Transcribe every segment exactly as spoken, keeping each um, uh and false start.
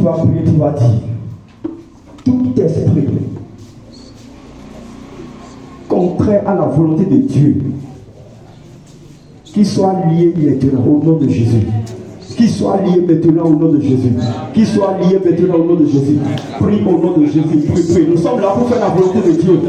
vas prier, tu vas dire, tout esprit contraire à la volonté de Dieu, qu'il soit lié maintenant au nom de Jésus. Qu'il soit lié maintenant au nom de Jésus. Qu'il soit lié maintenant au nom de Jésus. Prie au nom de Jésus. Prie, prie. Nous sommes là pour faire la volonté de Dieu.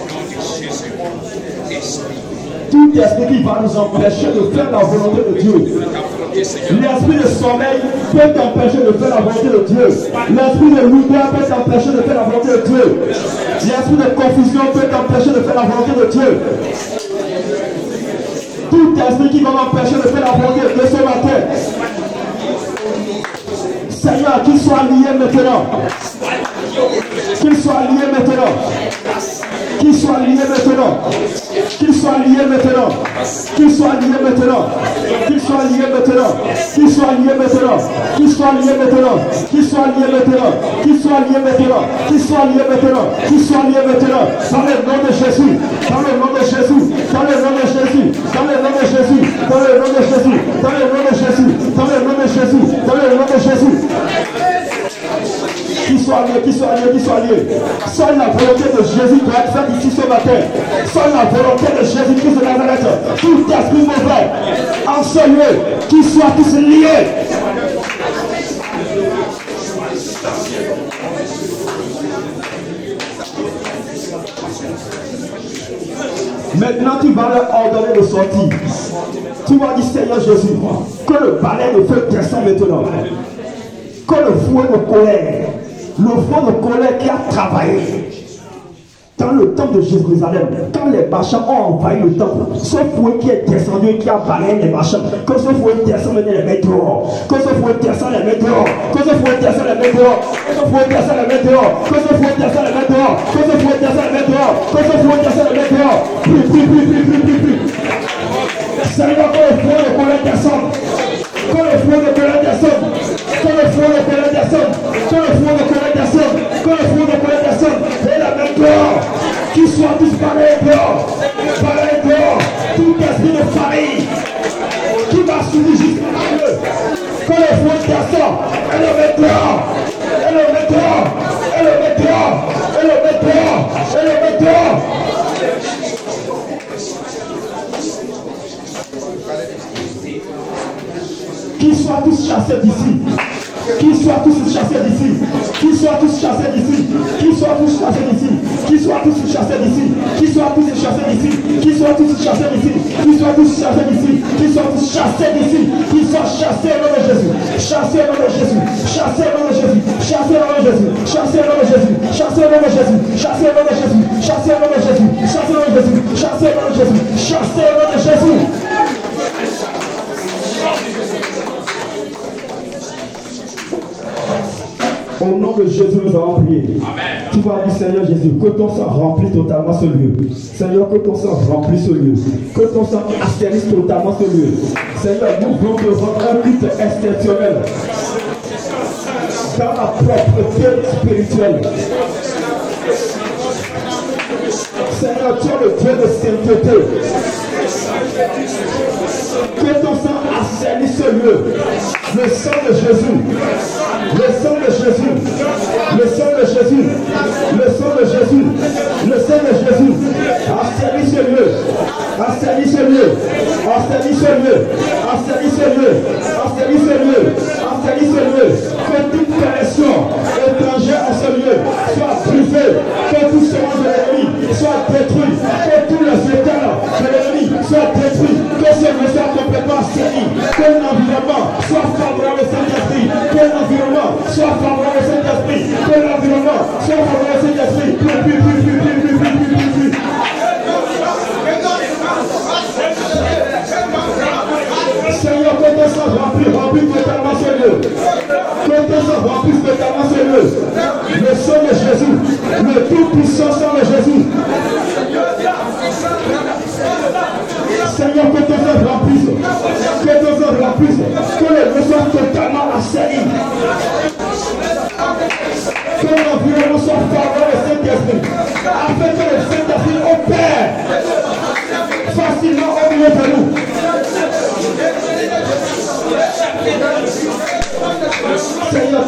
Tout esprit qui va nous empêcher de faire la volonté de Dieu. L'esprit de sommeil peut t'empêcher de faire la volonté de Dieu. L'esprit de lourdeur peut t'empêcher de faire la volonté de Dieu. L'esprit de confusion peut t'empêcher de faire la volonté de Dieu. Tout esprit qui va m'empêcher de faire la volonté de Dieu ce matin, Seigneur, qu'il soit lié maintenant. Qu'il soit lié maintenant. Qu'il soit lié maintenant. Qu'il soit lié maintenant. Qu'il soit lié maintenant. Qu'il soit lié maintenant. Qu'il soit lié maintenant. Qu'il soit lié maintenant. Qu'il soit lié maintenant. Qu'il soit lié maintenant. Qu'il soit lié maintenant. Qu'il soit lié maintenant. Dans le nom de Jésus. Dans le nom de Jésus. Dans le nom de Jésus. Dans le nom de Jésus. Dans le nom de Jésus. Dans le nom de Jésus. Dans le nom de Jésus. Dans le nom de Jésus. Qu'il soit lié, qu'il soit lié, qu'il soit lié. Seule la volonté de Jésus doit être faite ici ce matin. Seule la volonté de Jésus-Christ de Nazareth. Tout esprit mauvais en ce lieu, qu'ils soient tous liés. Maintenant, tu vas leur ordonner de sortir. Tu vas dire, Seigneur Jésus, que le balai de feu descend maintenant. Que le fouet de colère, le fouet de colère qui a travaillé dans le temple de Jérusalem, quand les Bachans ont envahi le temple, ce fouet qui est descendu et qui a balayé les Bachans, que ce fouet descend et les met dehors, que ce fouet descend et les met dehors, que ce fouet descend et les met dehors, que ce fouet descend et les met dehors, que ce fouet descend et les met dehors, que ce fouet descend et les met dehors, que ce fouet descend et les met dehors. Prie, prie, prie, prie, prie, prie, prie. Seigneur, que le fouet de colère descende, que le fouet de colère descende, que le fouet de colère descende, que le fouet de colère descende, que le fouet de colère descende, et la main dehors, qu'ils soient tous balayés dehors, balayés dehors, tout esprit de famille qui va subir jusqu'à eux, que le fouet descende, et le met dehors, et le met dehors, et le met dehors, et le met dehors, et le met dehors. Qu'ils soient tous chassés d'ici. Qu'ils soient tous chassés d'ici. Qu'ils soient tous chassés d'ici. Qu'ils soient tous chassés d'ici. Qu'ils soient tous chassés d'ici. Qu'ils soient tous chassés d'ici. Qu'ils soient tous chassés d'ici. Qu'ils soient tous chassés d'ici. Qu'ils soient tous chassés d'ici. Qu'ils soient chassés au nom de Jésus. Chassés au nom de Jésus. Chassés au nom de Jésus. Chassés au nom de Jésus. Chassés au nom de Jésus. Chassés au nom de Jésus. Chassés au nom de Jésus. Chassés au nom de Jésus. Chassés au nom de Jésus. Chassés au nom de Jésus. Chassés au nom de Jésus. Au nom de Jésus, nous allons prier. Amen. Tu vas dire, Seigneur Jésus, que ton sang remplisse totalement ce lieu. Seigneur, que ton sang remplisse ce lieu. Que ton sang assainisse totalement ce lieu. Seigneur, nous voulons te rendre un culte exceptionnel dans la propreté spirituelle. Seigneur, tu es le Dieu de sainteté. Que ton sang assainisse ce lieu. Le sang de Jésus. Le sang de Jésus. Le sang de Jésus. Le sang de Jésus. Le sang de Jésus. Assainisse ce lieu. Assainisse ce lieu. Assainisse ce lieu. Assainisse ce lieu. Assainisse ce lieu. Assainisse ce lieu. Que toute pression étrangère en ce lieu soit brisée. Que tout semence de l'ennemi soit détruit. Que tout le sétal de l'ennemi soit détruit. Que ce lieu soit complètement assaini. Que l'environnement soit favorable au Saint-Esprit. Que l'environnement soit favorable au Saint-Esprit. Que l'environnement soit favorable au Saint-Esprit. Plus, plus, plus, plus, plus, plus, plus, plus, plus, plus. Seigneur, que ton sang remplisse, remplisse totalement ce lieu. Que ton sang remplisse totalement ce lieu. Le sang de Jésus, le tout-puissant sang de Jésus. Seigneur, que ton sang remplisse, que ton sang remplisse, que le lieu soit totalement assaini. Que l'environnement soit favorable au Saint-Esprit, afin que le Saint-Esprit opère facilement au milieu de nous. Seigneur,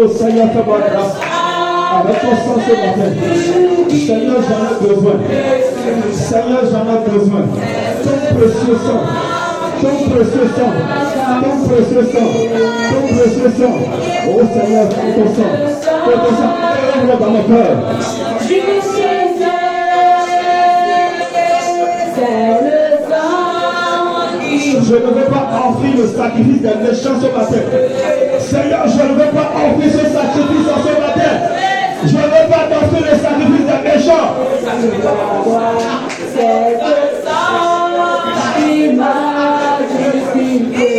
Oh Seigneur, fais-moi grâce. Avec ton sang ce matin. Seigneur, j'en ai besoin. Seigneur, j'en ai besoin. Ton précieux sang. Ton précieux sang. Ton précieux sang. Ton précieux sang. Oh Seigneur, fais ton sang. Fais ton sang. Œuvre dans mon cœur. Je ne veux pas offrir le sacrifice des méchants ce matin. Seigneur, je ne veux pas offrir ce sacrifice ce matin. Je ne veux pas offrir le sacrifice des méchants. C'est le sang qui m'a justifié.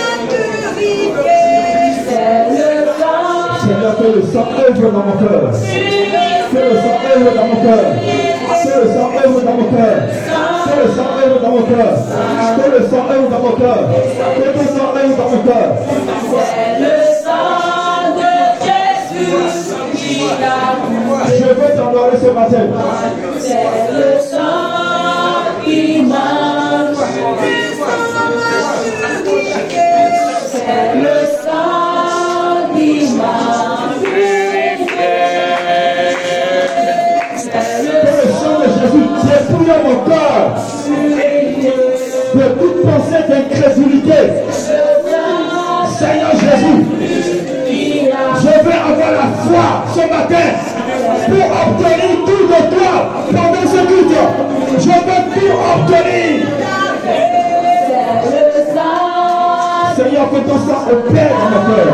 C'est le sang. Seigneur, que le sang œuvre dans mon cœur. Que le sang œuvre dans mon cœur. Que le sang œuvre dans mon cœur. Que le sang œuvre dans mon cœur. Que le sang œuvre dans mon cœur. Que le sang œuvre dans mon cœur. C'est le sang de Jésus qui a coulé. Je veux t'adorer ce matin. C'est le sang qui m'a justifié. C'est le sang qui m'a justifié. C'est le sang de Jésus qui a coulé mon cœur. De toute pensée d'incrédulité. Seigneur Jésus, je veux avoir la foi ce matin pour obtenir tout de toi pendant ce culte. Je veux tout obtenir. Seigneur, que ton sang opère dans mon cœur.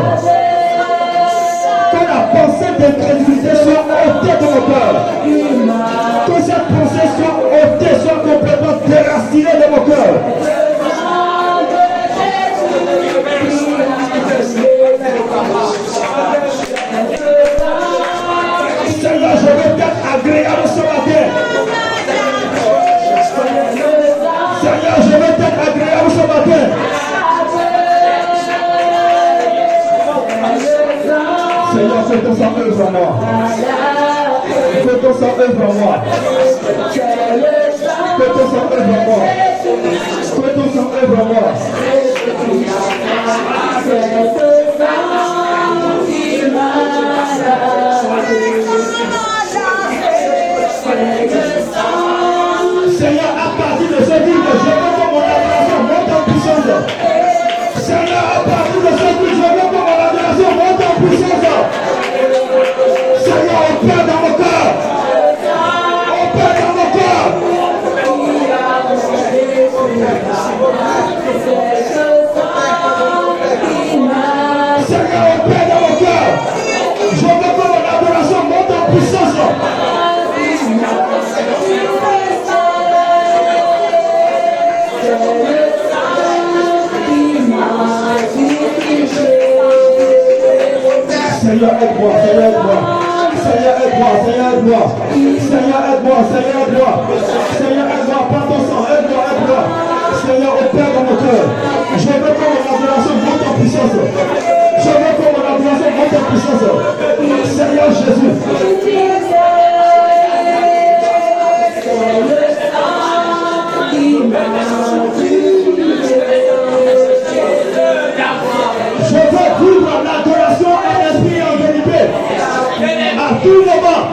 Que la pensée d'incrédulité soit ôtée de mon cœur. Que cette pensée soit ôtée, soit complètement déracinée de mon cœur. Seigneur, je veux être agréable ce matin. Seigneur, je veux être agréable ce matin. Seigneur, fais ton sang œuvre en moi. Fais ton sang œuvre en moi. Fais ton sang œuvre en moi. Fais ton sang œuvre en moi. Seigneur, à partir de ce livre, je veux que mon adoration monte en puissance. Seigneur, à partir de ce livre, je veux que mon adoration monte en puissance. Seigneur, opère dans mon cœur. Opère dans mon cœur. Seigneur, opère dans mon cœur. Je veux que mon adoration monte en puissance. Seigneur, aide-moi, Seigneur, aide-moi. Seigneur, aide-moi, Seigneur, aide-moi. Seigneur, aide-moi, Seigneur, aide-moi. Seigneur, aide-moi, par ton sang, aide-moi, aide-moi. Seigneur, opère dans mon cœur. Je veux que mon adoration monte en puissance. Je veux que mon adoration monte en puissance. Seigneur Jésus. Je veux vivre l'adoration en esprit et en vérité. À tout moment.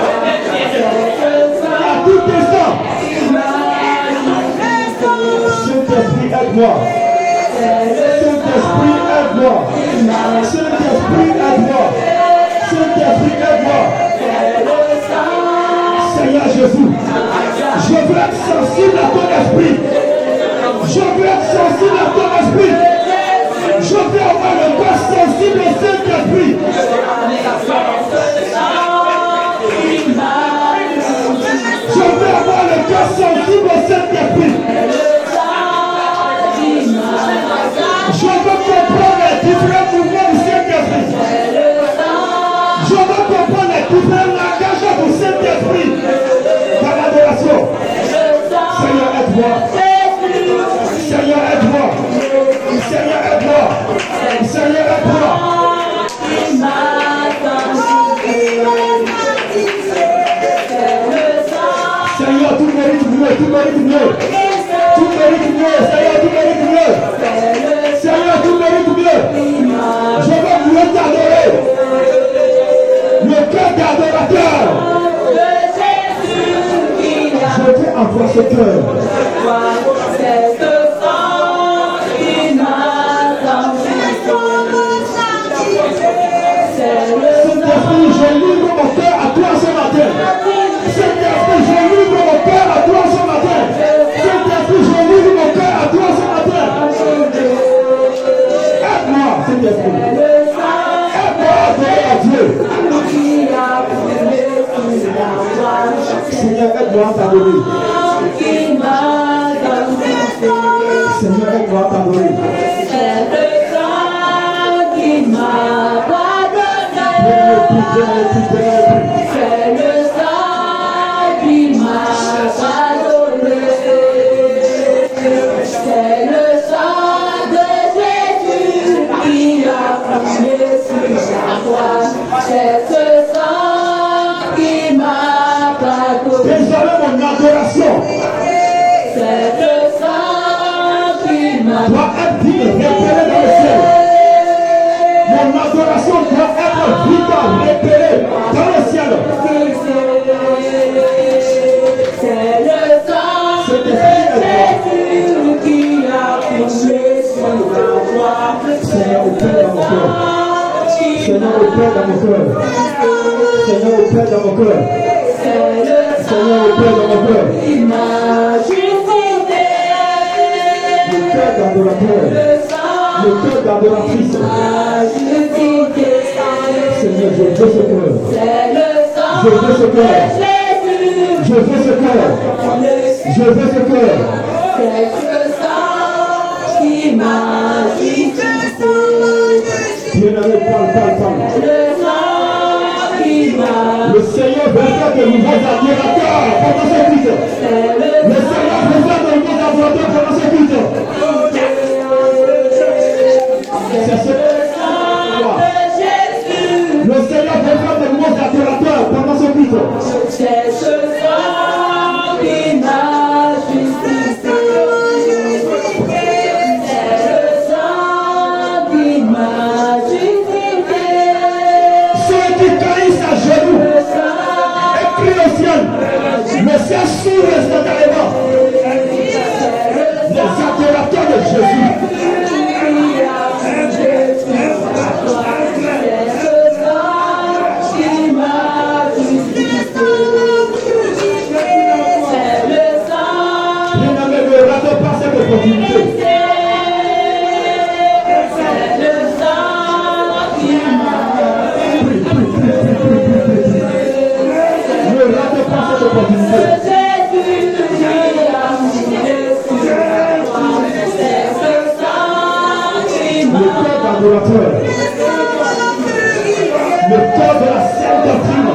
À tout instant. Saint-Esprit, aide-moi. Saint-Esprit, aide-moi. Saint-Esprit, aide-moi. Saint-Esprit, aide-moi. Seigneur Jésus, je veux être sensible à ton esprit. Je veux être sensible à ton esprit. Je veux avoir le cœur sensible au Saint-Esprit. Je veux avoir le cœur sensible au Saint-Esprit. Je veux comprendre les différents mouvements du Saint-Esprit. Je veux comprendre les différents langages du Saint-Esprit dans l'adoration. Seigneur, aide-moi. Seigneur, aide-moi. Seigneur, aide-moi. Seigneur, aide-moi. Seigneur, tout mérite mieux, tout mérite mieux. Tout mérite mieux. Seigneur, tout mérite mieux. Seigneur, tout mérite mieux. Je veux mieux t'adorer. adorateur. Je veux avoir ce cœur. Saint-Esprit, je livre mon cœur à toi ce matin. Saint-Esprit, je livre mon cœur à toi ce matin. Saint-Esprit, je livre mon cœur à toi ce matin. Aide-moi, Saint-Esprit. Aide-moi à adorer à Dieu. Seigneur, aide-moi à t'adorer. Seigneur, aide-moi à t'adorer. C'est le sang qui m'a pardonné. C'est le sang de Jésus qui a coulé sur la croix. C'est ce sang qui m'a pardonné. Désormais mon adoration C'est le sang qui m'a doit être digne, repérée dans le ciel. Mon adoration doit être vitale, repérée dans le ciel. C'est le sang de Jésus qui a coulé sur la croix. Seigneur, au Père dans mon cœur. Seigneur, au Père dans mon cœur. Seigneur, au Père dans mon cœur. Seigneur, au Père dans mon cœur. Le cœur d'adorateur. Le cœur d'adoratrice. Seigneur, je veux ce cœur. Je veux ce cœur. Je veux ce cœur. Je veux ce cœur. Bien-aimé, parle, parle, parle. Le Seigneur veut faire de nouveaux adorateurs pendant ce culte. Le Seigneur veut faire de nouveaux adorateurs pendant ce culte. C'est ce Le Seigneur veut faire de nouveaux adorateurs pendant ce culte. C'est ce sang qui m'a justifié. C'est le sang qui m'a justifié. Ceux qui caïssent à genoux et crient au ciel, le ciel s'ouvre instantanément. Les adorateurs de Jésus. Le cœur de la sainte doctrine.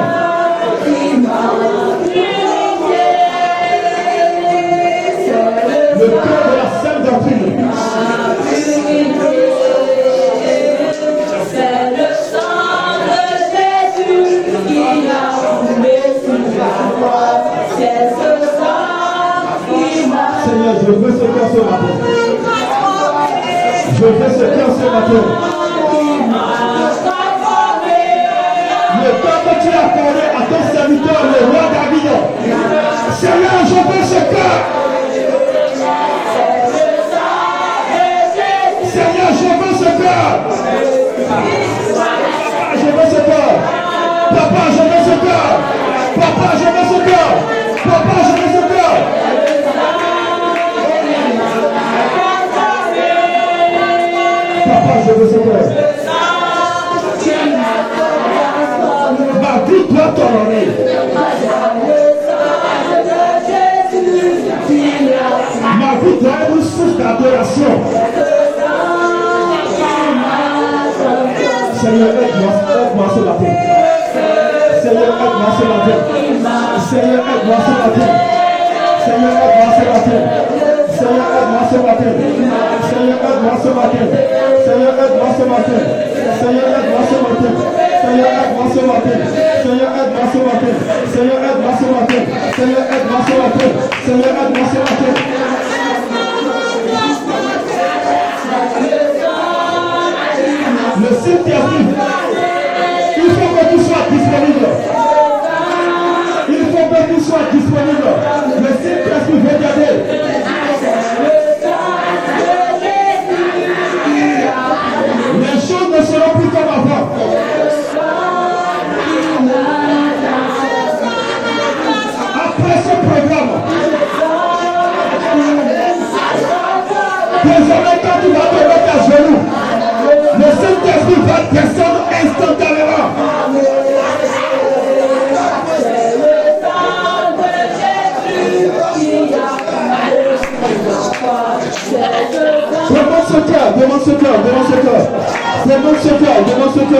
Le cœur de la sainte doctrine. C'est le sang de Jésus qui a coulé sur la croix. C'est ce sang qui m'a. Seigneur, je veux ce cœur ce matin. Je veux ce cœur ce matin. Le cœur que tu as accordé à ton serviteur, le roi David. Seigneur, je veux ce cœur. Seigneur, je veux ce cœur. Je veux ce cœur. Papa, je veux ce cœur. Papa, je veux ce cœur. Papa, je veux ce cœur. Papa, je veux ce cœur. Ma vie doit t'honorer. Ma vie doit être une source d'adoration. Seigneur, aide-moi, aide-moi ce matin. Seigneur, aide-moi ce matin. Seigneur, aide-moi ce matin. Seigneur, aide-moi ce matin. Seigneur, aide-moi ce matin. Seigneur, aide-moi ce matin. Seigneur, aide-moi ce matin. Seigneur, aide-moi ce matin. Seigneur, aide-moi ce matin. Seigneur, aide-moi ce matin. Seigneur, aide-moi ce matin. Seigneur, aide-moi ce matin. Seigneur, aide-moi ce matin. Le Saint-Esprit, il faut que tu sois disponible.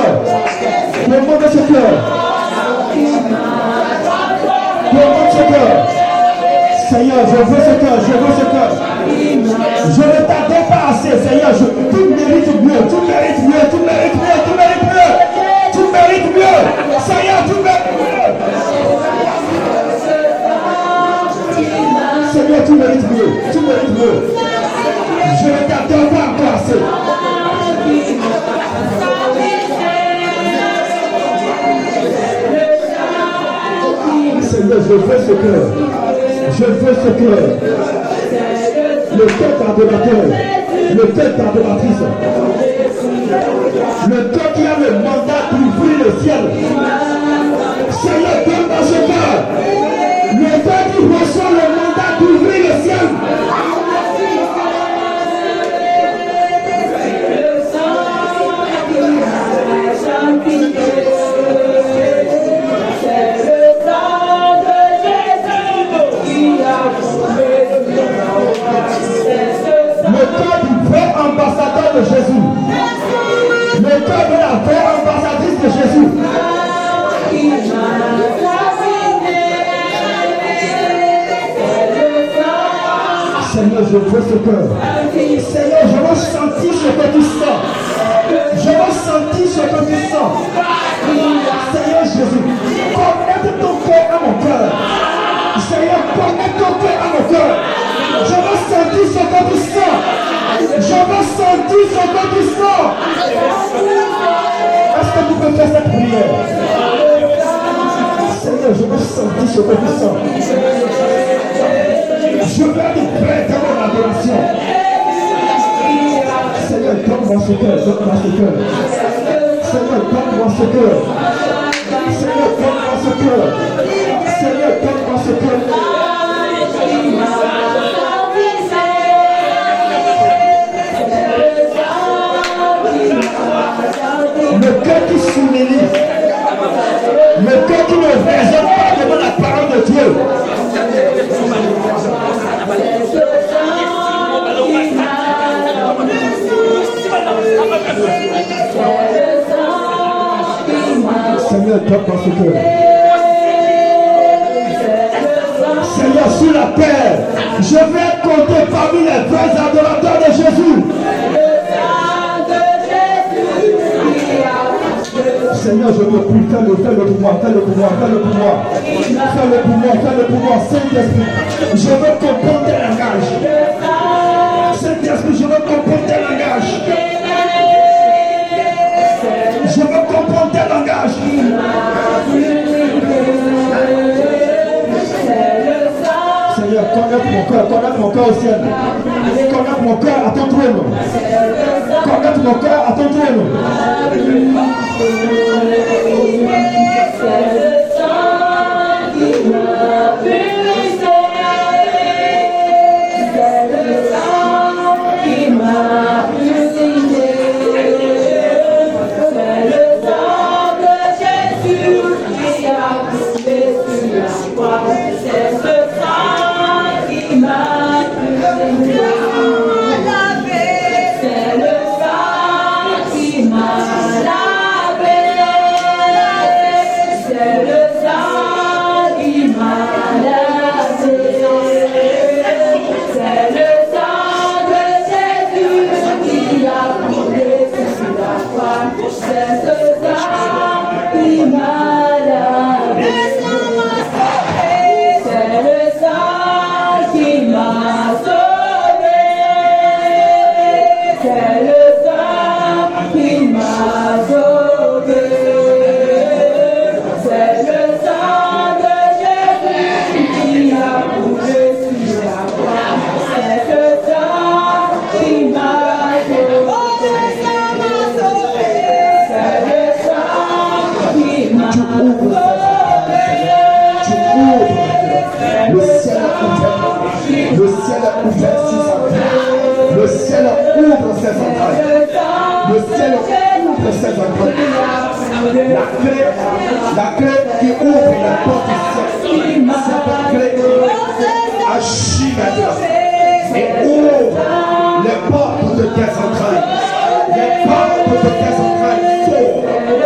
Demandez ce cœur. Demande ce cœur. Seigneur, je veux ce cœur, je veux ce cœur. Je ne t'attends pas assez, Seigneur. Je, tu mérites mieux, tu mérites mieux, tu mérites mieux, tu mérites mieux. Tu mérites mieux. Seigneur, tu mérites mieux. Seigneur, tu mérites mieux, tu mérites mieux. Je ne t'attends pas encore assez. Seigneur, je veux ce cœur. Je veux ce cœur. Le cœur d'adorateur. Le cœur d'adoratrice. Le cœur qui a le mandat d'ouvrir le ciel. Seigneur, donne-moi ce cœur. Le cœur qui reçoit le mandat d'ouvrir le ciel. Le cœur du vrai ambassadeur de Jésus. Le cœur de la vraie ambassadrice de Jésus. Seigneur, je veux ce cœur. Seigneur, je veux sentir ce que tu sens. Je veux sentir ce que tu sens. Seigneur Jésus, connecte ton cœur à mon cœur. Seigneur, connecte ton cœur à mon cœur. Je veux sentir ce que tu sens. Je veux sentir ce que tu sens. Est-ce que tu peux faire cette prière? Seigneur, je veux sentir ce que tu sens. Je veux être prêt dans mon adoration. Seigneur, donne-moi ce cœur, donne-moi ce cœur. Seigneur, donne-moi ce cœur. Seigneur, donne-moi ce cœur. Seigneur, donne-moi ce cœur. Le cœur qui s'humilie. Le cœur qui ne raisonne pas devant la parole de Dieu. Seigneur, donne-moi ce cœur. Seigneur, sur la terre, je vais compter parmi les vrais adorateurs de Jésus. Seigneur, je te prie, fais-le, fais-le pour moi, fais-le pour moi, fais-le pour moi. Fais-le pour moi, fais-le pour moi, Saint-Esprit. Je veux comprendre tes langages. Saint-Esprit, je veux comprendre tes langages. Je veux comprendre tes langages. Seigneur, connecte mon cœur, connecte mon cœur au ciel. Connecte mon cœur à ton trône. Connecte mon cœur à ton trône. La clé qui ouvre la porte du ciel, cette clé agit maintenant et ouvre les portes de tes entrailles. Les portes de tes entrailles s'ouvrent.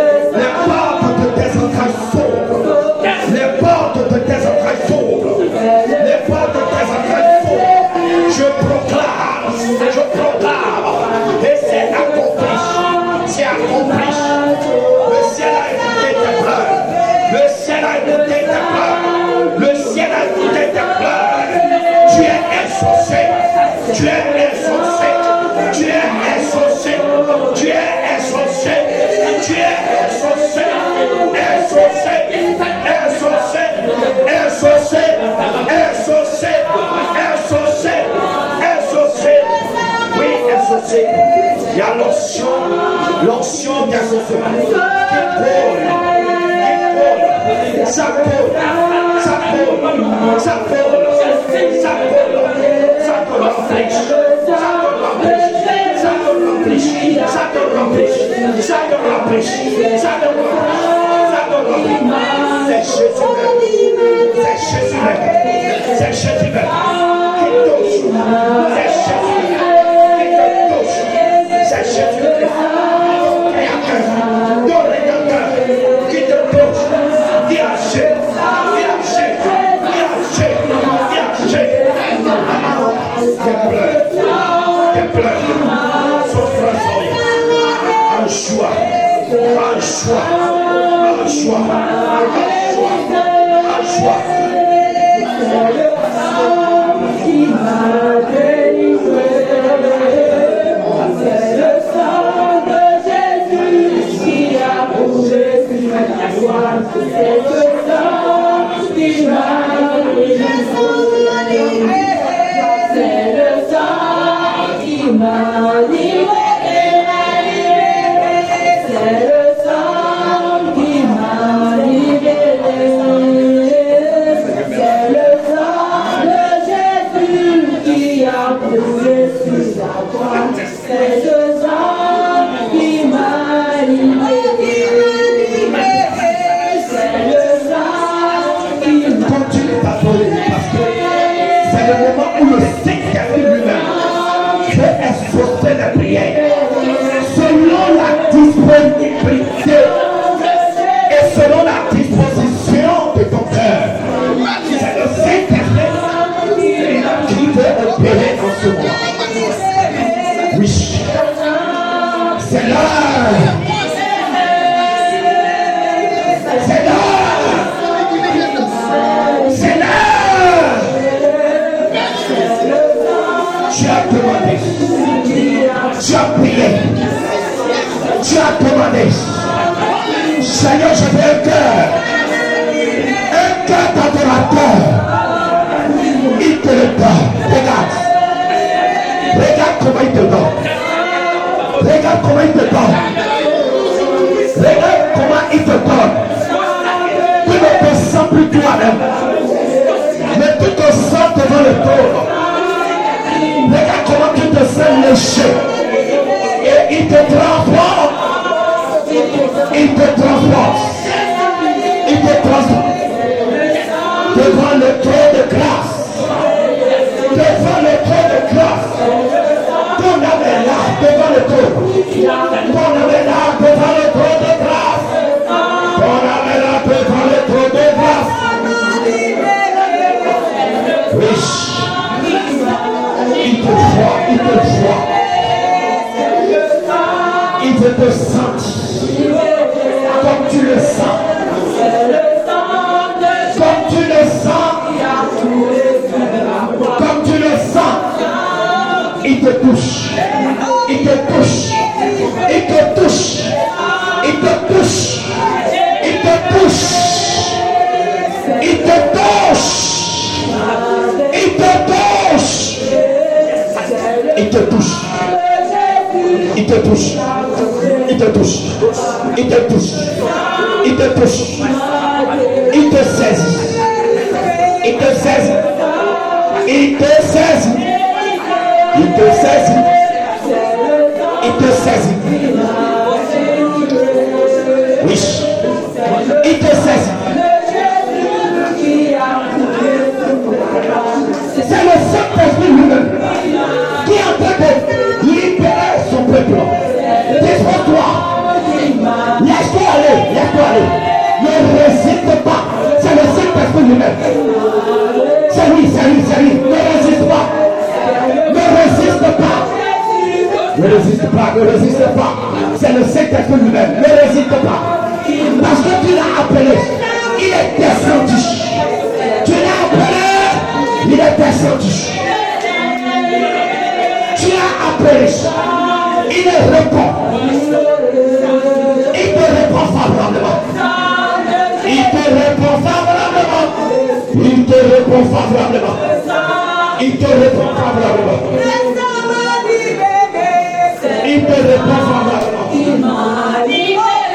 Il te répond favorablement.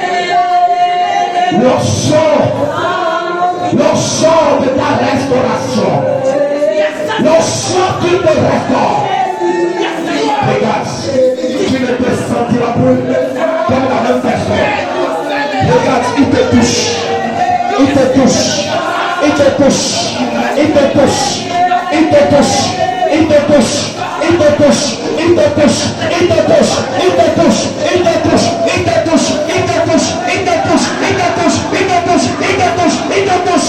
L'onction, l'onction de ta restauration, l'onction qui te restaure. Regarde, tu ne te sentiras plus comme la même personne. Regarde, il te touche, il te touche, il te touche, il te touche, il te touche, il te touche, il te touche, il te touche, il te touche, il te touche, il te touche, il te touche, il te touche, il te touche, il te touche, il te touche, il te touche, il te touche.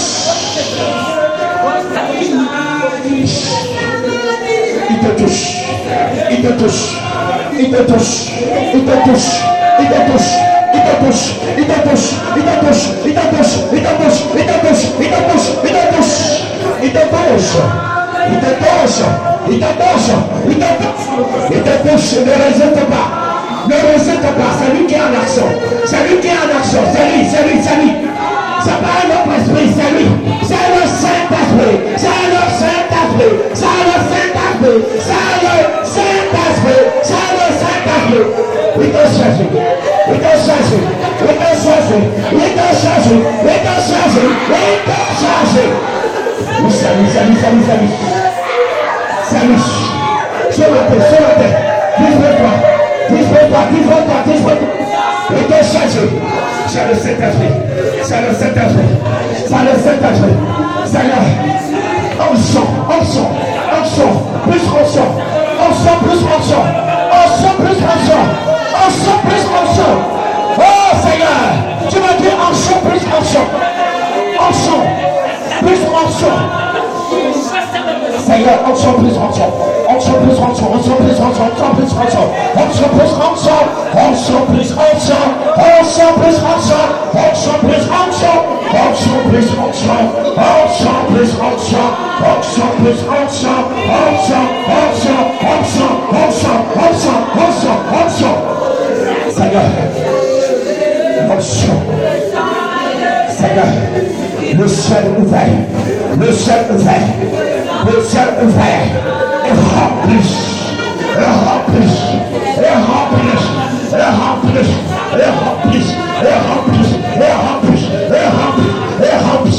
Il te touche, il te touche, il te touche, il te touche, il te touche, il te touche, il te touche, il te touche, il te touche, il te touche, il te touche, il te touche, il te touche, il te touche, il te touche, il te touche, il te touche, il te touche, ne résiste pas, ne résiste pas, c'est lui qui est en action, c'est lui qui est en action, c'est lui, c'est lui, c'est lui, c'est pas un autre esprit, c'est lui, c'est le Saint-Esprit, c'est le Saint-Esprit, c'est le Saint-Esprit, c'est le Saint-Esprit, c'est le Saint-Esprit, il te cherche, il te cherche, il te cherche, il te cherche, il te cherche, il te cherche. Salut, salut, salut, salut. Salut. Sur la tête, sur la tête. Dispose-toi, dispose-toi, dispose-toi, dispose-toi. Il te cherche. C'est le Saint-Esprit, c'est le Saint-Esprit, c'est le Saint-Esprit. Seigneur, onction, onction, onction, plus onction, onction, plus onction, onction, plus onction, onction, plus onction. Oh Seigneur, tu m'as dit onction, plus onction, onction, plus onction. Seigneur, onction, plus onction, onction, plus onction, onction, plus onction, onction, plus onction, onction, plus onction, onction, plus onction, onction, plus onction, onction, plus onction, onction, plus onction, onction, plus onction, onction, plus onction, onction, onction, onction, onction, onction, onction, onction. Seigneur, onction. Seigneur, le ciel ouvert, le ciel ouvert, le ciel ouvert, et rempli, et rempli, et rempli, et rempli, et rempli, et rempli, et rempli, et rempli, et rempli.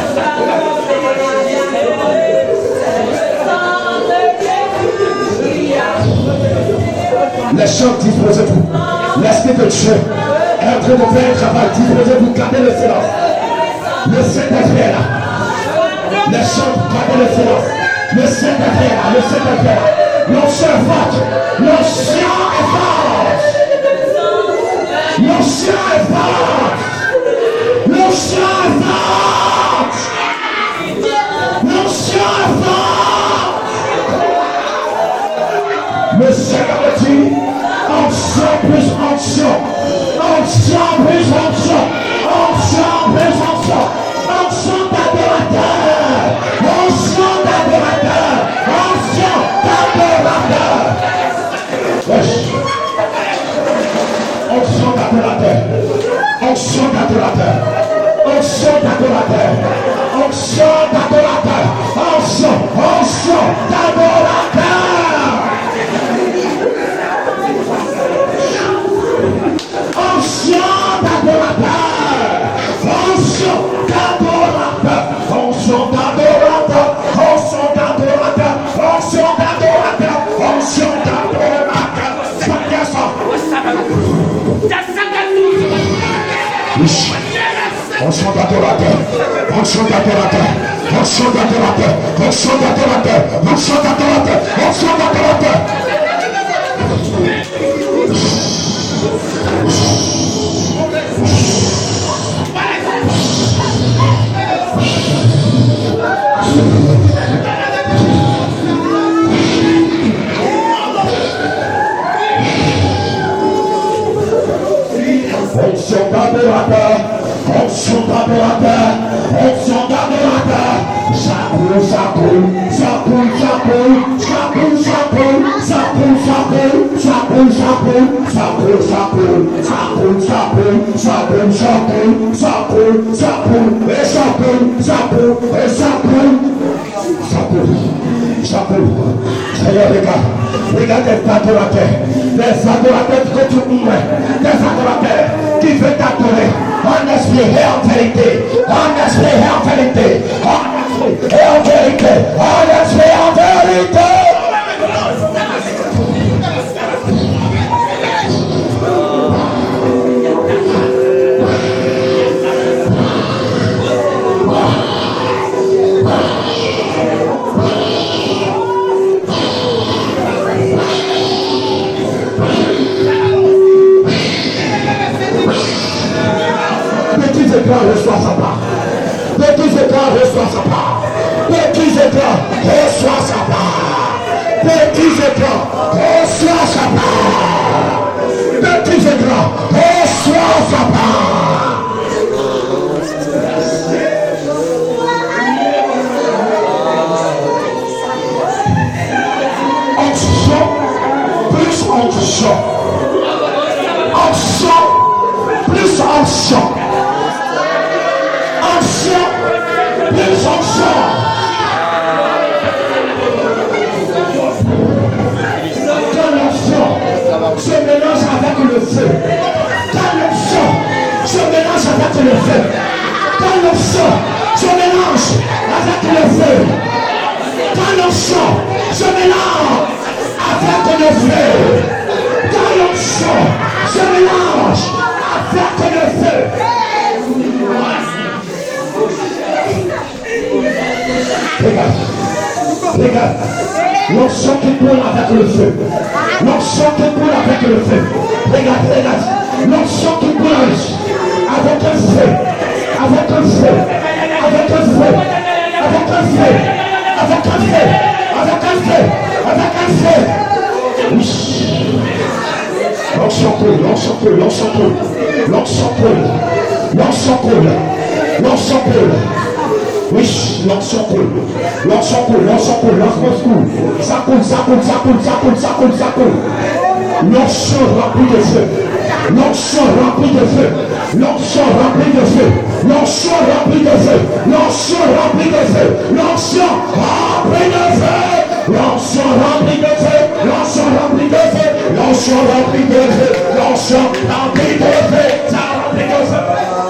Les chants, disposez-vous. L'esprit de Dieu est en train de faire un travail. Disposez-vous, gardez le silence. Le Saint-Esprit est là. Les chants, gardez le silence. Le Saint-Esprit est là. Le Saint-Esprit est là. L'onction est forte. L'onction est forte. L'onction est forte. L'onction est forte. L'onction est forte. Le Seigneur me dit, onction plus onction. Onction plus onction. Onction plus onction. Onction d'adorateur. Onction d'adorateur. Onction d'adorateur. Onction d'adorateur. Onction d'adorateur. Onction d'adorateur. Onction d'adorateur. Onction. Onction d'adorateur. Onction d'adorateur. Onction d'adorateur. Onction d'adorateur. Onction d'adorateur. Onction d'adorateur. Onction d'adorateur. Onction d'adorateur. Onction d'adorateur. Onction d'adorateur. Onction d'adorateur. Onction d'adorateur. Onction d'adorateur. Onction d'adorateur, onction d'adorateur, onction d'adorateur. Ça coule, ça coule, ça coule, ça coule, ça coule, ça coule, ça coule, ça coule, ça coule, ça coule, ça coule, ça coule, ça coule, ça coule, ça coule, ça coule, ça coule, ça coule, et ça coule, ça coule, et ça coule, ça coule. j'approuve. Seigneur, regarde. Regarde les adorateurs. Les adorateurs que tu ouvres. Les adorateurs qui veulent t'adorer. En esprit et en vérité. En esprit et en vérité. En esprit et en vérité. En esprit et en vérité. Reçois sa part. Petits écrans, reçois sa part. Petits écrans, reçois sa part. Petits écrans, reçois sa part. Petits écrans, reçois sa part. Onction, plus onction. Onction, plus onction. Plus onction. Quand l'onction se mélange avec le feu, quand l'onction se mélange avec le feu, quand l'onction se mélange avec le feu, quand l'onction se mélange avec le feu, quand l'onction se mélange avec le feu. Regarde, regarde, l'onction qui coule avec le feu, l'onction qui coule avec le feu, regarde, regarde, l'onction qui coule avec un feu, avec un feu, avec un feu, avec un feu, avec un feu, avec un feu, avec un feu, oui, l'onction coule, l'onction coule, l'onction coule, l'onction coule, l'onction coule, l'onction coule. Oui, l'onction coule, l'onction coule, l'onction coule, l'onction coule, ça coule, ça coule, ça coule, ça coule, ça coule, ça coule. L'onction remplie de feu, l'onction remplie de feu, l'onction remplie de feu, l'onction remplie de feu, l'onction remplie de feu, l'onction remplie de feu, l'onction remplie de feu, l'onction remplie de feu, l'onction remplie de feu, l'onction remplie de feu, ça remplit de feu.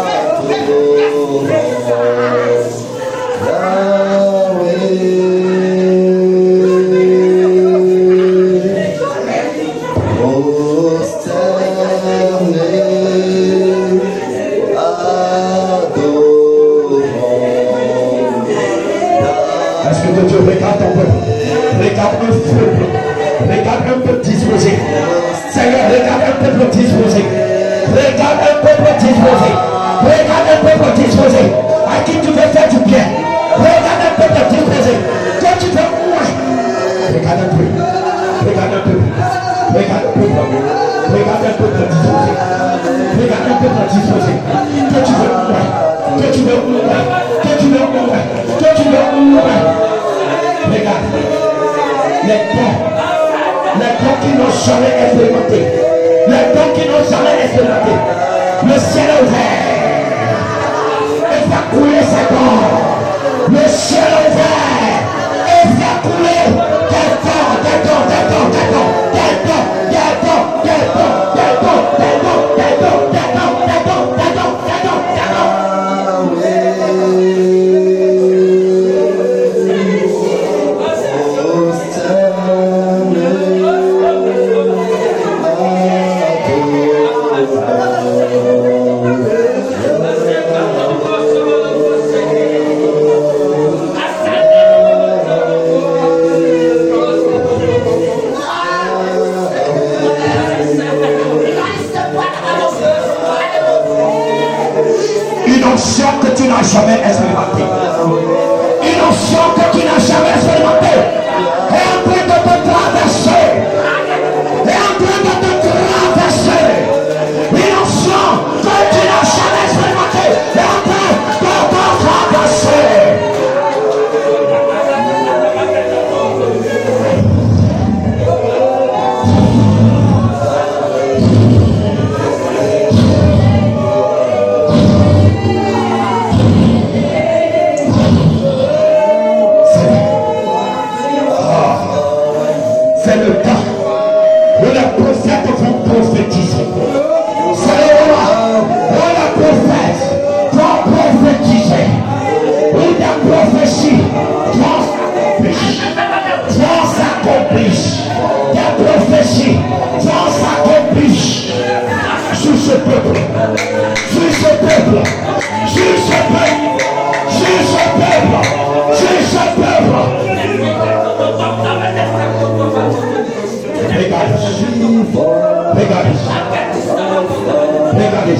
Regarde ton peuple, regarde un peuple, regarde un peuple disposé. Seigneur, regarde un peuple disposé. Regarde un peuple disposé. Regarde un peuple disposé. À qui tu veux faire du bien. Regarde un peuple disposé. Quand tu veux moins. Regarde un peuple. Regarde un peuple. Regarde un peuple. Regarde un peuple disposé. Regarde un peuple disposé. Que tu veux moins. Que tu veux moins. Que tu veux moins. Que tu veux moins. Regarde, les dons, les dons qui n'ont jamais expérimenté, les dons qui n'ont jamais expérimenté, le ciel est ouvert, et fait couler ses dons, le ciel est ouvert, et fait couler des dons, des dons, des dons, des dons, des dons, des dons, des dons, des dons, des dons, des dons, des dons, des dons, des dons, des dons, des dons. Que tu n'as jamais expérimenté. Une onction que tu n'as jamais expérimenté est en train de te traverser. Est en train de te traverser. Une onction que tu n'as jamais expérimenté est en train de te traverser. peuple, juge ce peuple, juge ce peuple, juge ce peuple. Regardez, regardez, regardez.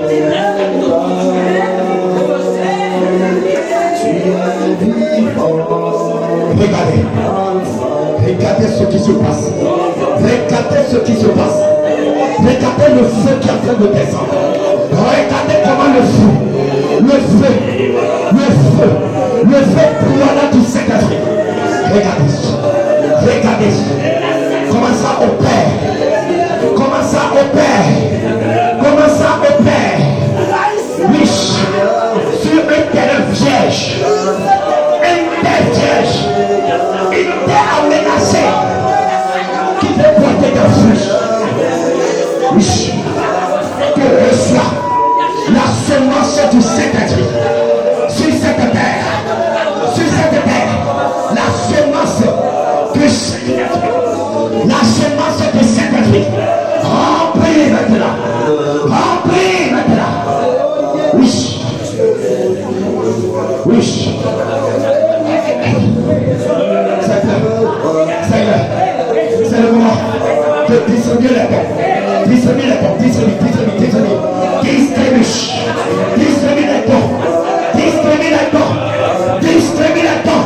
Regardez, regardez ce qui se passe. Regardez ce qui se passe. Regardez le feu qui est en train de descendre. Regardez comment le feu, le feu, le feu, le feu brûlant du Saint-Esprit. Regardez, regardez comment ça opère, comment ça opère, comment ça opère. Oui, sur un terrain vierge, une terre vierge, une terre aménagée qui peut porter des fruits. Oui, que reçoit la semence du Saint-Esprit sur cette terre, sur cette terre, la semence du Saint-Esprit, la semence du Saint-Esprit, remplis maintenant, remplis maintenant. Oui, oui, Seigneur, c'est le moment de distribuer les dons. Distribue les dons, distribue, distribue, distribue, distribue, distribue les dons, distribue les dons, distribue les dons.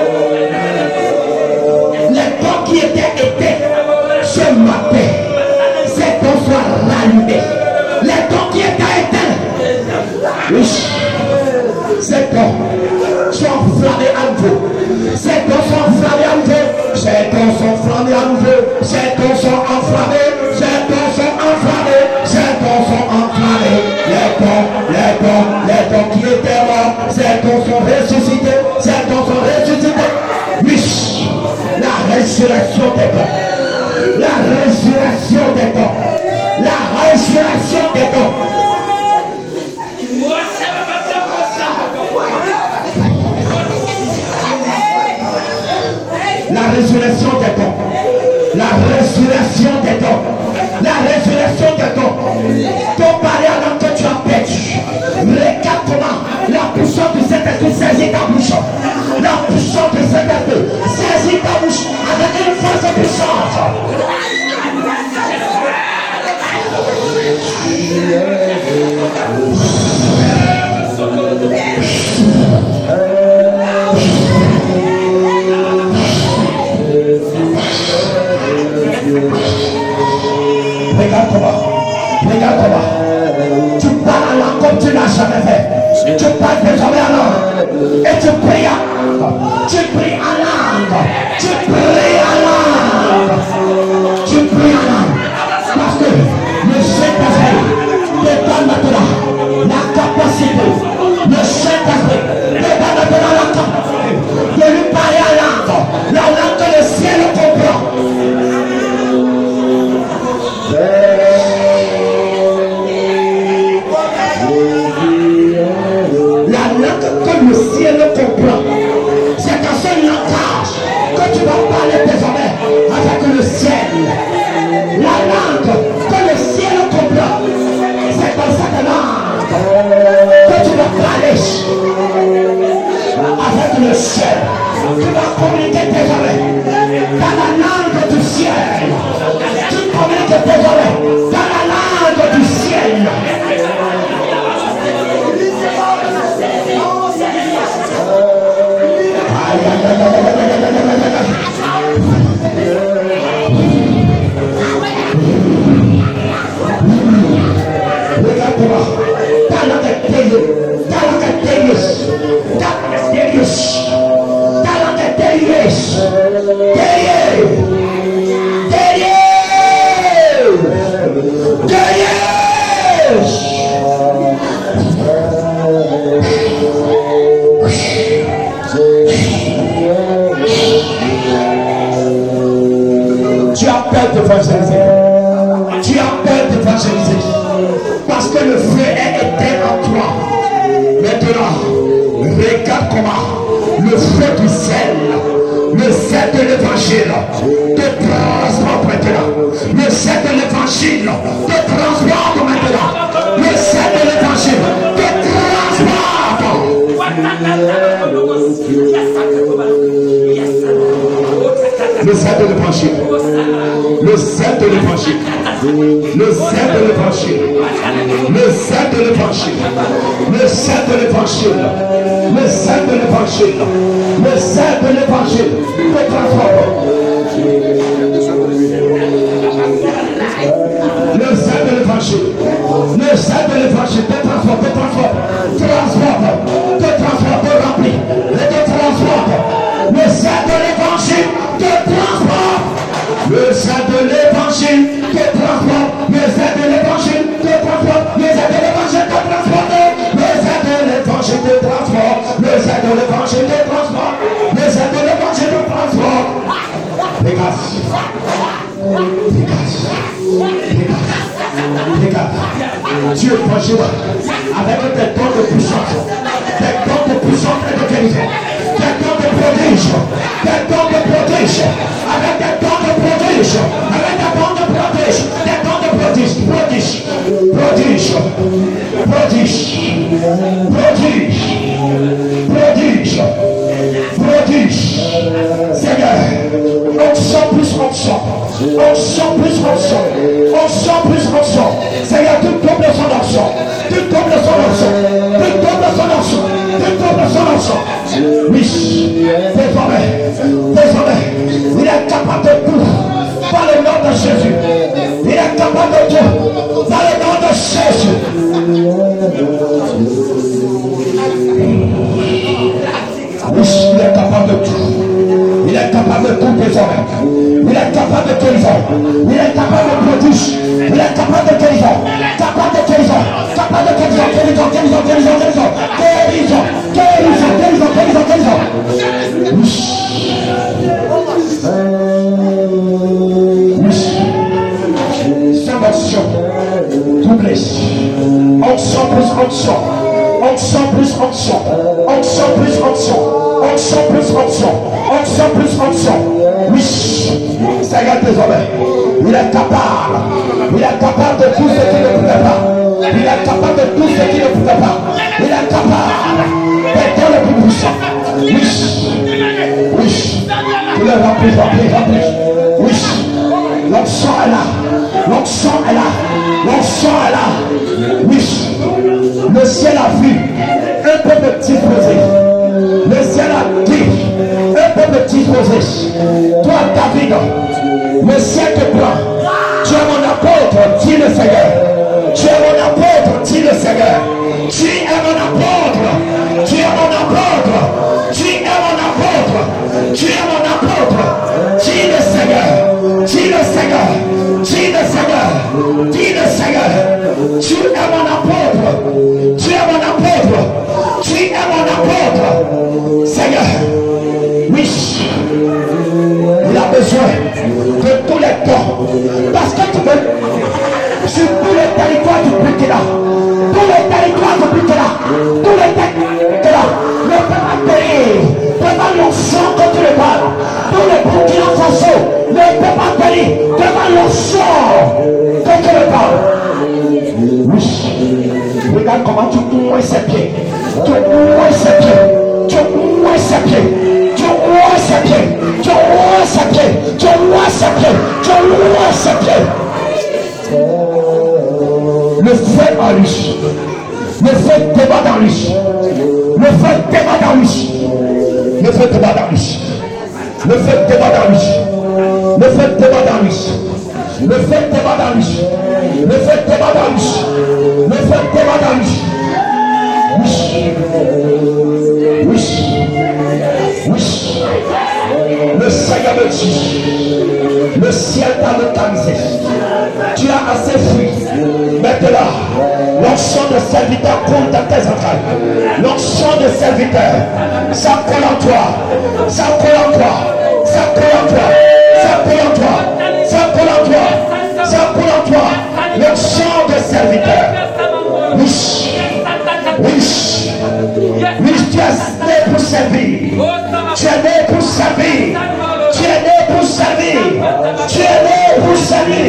Les dons qui étaient éteints ce matin, ces dons soient rallumés. Les dons qui étaient éteints, oui, ces dons sont enflammés en vous. Ces dons sont enflammés en vous. Ces dons sont enflammés en vous. Ces dons sont enflammés. Ces dons sont enflammés. Ces dons sont enflammés. Les dons, les dons, les dons qui étaient morts. Ces dons sont ressuscités. Ces dons sont ressuscités. Oui, la résurrection des dons. La résurrection des dons. La résurrection des dons. La résurrection des dons. La résurrection des dons. La résurrection des dons. Ton pari alors que tu as perdu. Regarde comment la puissance du Saint-Esprit saisit ta bouche. La puissance du Saint-Esprit saisit ta bouche avec une force puissante. Regarde comment, regarde comment. Tu parles en langue comme tu n'as jamais fait. Tu parles désormais en langue. Et tu pries en langue. Tu pries en langue. Tu pries en langue. Tu pries en langue. Parce que le Saint-Esprit te donne maintenant la capacité. Le Saint-Esprit te donne maintenant la capacité de lui parler en langue. La langue que le ciel comprend. La langue que le ciel comprend, c'est dans ce langage que tu vas parler désormais avec le ciel. La langue que le ciel comprend, c'est dans cette langue que tu vas parler avec le ciel. Tu vas communiquer désormais dans la langue du ciel. Tu communiques désormais dans la langue du ciel. Regarde-moi, dans la tête, dans la tête, dans la tête, dans la tête, derrière, derrière, Le zèle de l'évangile. Le zèle de l'évangile. Le zèle de l'évangile. Le zèle de l'évangile. Le zèle de l'évangile. Le zèle de l'évangile. Le zèle de l'évangile. Te transforme. Le zèle de l'évangile. Le zèle de l'évangile. Te transforme. Te transforme. Transforme. Te transforme. Te remplit. Et te transforme. Le zèle de l'évangile te transforme. Le zèle de l'évangile te transforme. Le zèle de l'évangile te transforme. Le zèle de l'évangile te transforme. Le zèle de l'évangile te transforme. Le zèle de l'évangile te transforme. Le zèle de l'évangile te transforme. Dégage. Dégage. Dégage. Dégage. Dieu franchit avec des dons de puissance. Des dons de puissance et de guérison. Des dons de prodige. Des dons de prodige. Avec des dons de prodige. Avec des dons de prodige. Des dons de prodige. Prodige. Prodige. Prodige. Prodige. Prodige. Prodige. Seigneur, onction plus onction. Onction plus onction. Onction plus onction. Seigneur, tu doubles son onction. Tu doubles son onction. Tu doubles son onction. Tu doubles son onction. Oui, désormais, désormais, il est capable de tout par le nom de Jésus. Il est capable de tout par le nom de Jésus. Oui, il est capable de tout. Il est capable de tout désormais. Il est capable de guérison. Il est capable de prodige. Il est capable de guérison. Capable de guérison. Capable de guérison. Guérison, guérison, guérison, guérison. Guérison, guérison, guérison, guérison, guérison. Oui. Oui. Cinq options. Doublé. Onction plus onction. Onction plus onction. Onction plus onction. Onction plus onction. Onction plus onction. Oui. Seigneur désormais. Il est capable. Il est capable de tout ce qu'il ne pouvait pas. Il est capable de tout ce qu'il ne pouvait pas. Il est capable d'être le plus puissant. Oui. Oui. Il est rempli, rempli, rempli. Oui. L'onction est là. L'onction est là. L'onction est là. Oui. Le ciel a vu un peu de disposer. Le ciel a dit un peu de disposer. Toi, David, le ciel te prend. Tu es mon apôtre, dit le Seigneur. Tu es mon apôtre, dit le Seigneur. Tu es mon apôtre. Tu es mon apôtre. Tu es mon apôtre. Tu es mon apôtre. Dit le Seigneur. Dit le Seigneur. Dit le Seigneur. Dit le Seigneur. Tu es mon apôtre. Tu es mon apôtre. Tu es mon apôtre. Seigneur. Oui. Il a besoin de tous les temps. Parce que tu veux, sur tous les territoires du Burkina, tous les territoires du Burkina, tous les territoires, le peuple a payé devant l'onction que tu le parles. Tous les Burkina Faso, le peuple a payé devant l'onction que tu le parles. Oui. Regarde comment tu mouilles ses pieds. Tu mouilles ses pieds. Tu mouilles ses pieds. Tu mouilles ses pieds. Tu mouilles ses pieds. Tu mouilles ses pieds. Tu mouilles ses pieds. Le feu en lui. Le feu débat dans lui. Le feu débat dans lui. Le feu débat dans lui. Le feu débat dans lui. Le feu débat dans lui. Le feu débat dans lui. Le feu débat dans lui. Le feu débat dans lui. Oui. Oui. Oui. Le Seigneur me dit, le ciel t'a localisé. Tu as assez fui. Maintenant, l'onction de serviteur coule dans tes entrailles. L'onction de serviteur, ça coule en toi. Ça coule en toi. Ça coule en toi. Ça coule en toi. Ça coule en toi. Ça coule en toi. L'onction de serviteur. Oui. Oui. Oui, tu es né pour servir. Tu es né pour servir. Tu es né pour servir. Tu es né pour servir.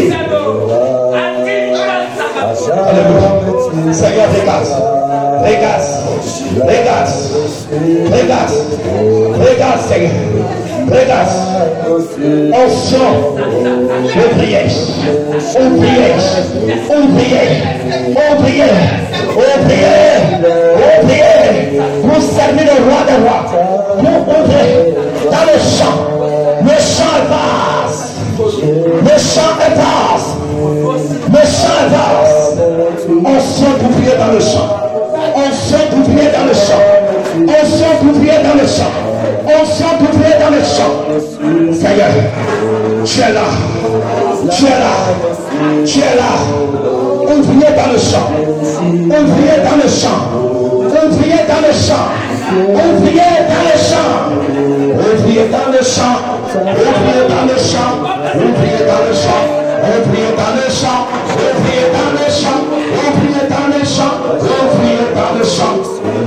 Alléluia. Seigneur, regarde. Regarde. Regarde. Regarde. Regarde, Seigneur. Regarde. On sent ouvrier, ouvrier, ouvrier, ouvrier, ouvrier, ouvrier, pour servir le roi des rois, pour ouvrir dans le champ. Le champ est vaste, le champ est vaste, le champ est vaste. On sent ouvrier dans le champ, on sent ouvrier dans le champ, on sent ouvrier dans le champ. On sent ouvrier dans le champ. Seigneur, tu es là. Tu es là. Tu es là. Ouvrier dans le champ. Ouvrier dans le champ. Ouvrier dans le champ. Ouvrier dans le champ. Ouvrier dans le champ. Ouvrier dans le champ. Ouvrier dans le champ. Ouvrier dans le champ. Ouvrier dans le champ. Ouvrier dans le champ. Ouvrier dans le champ.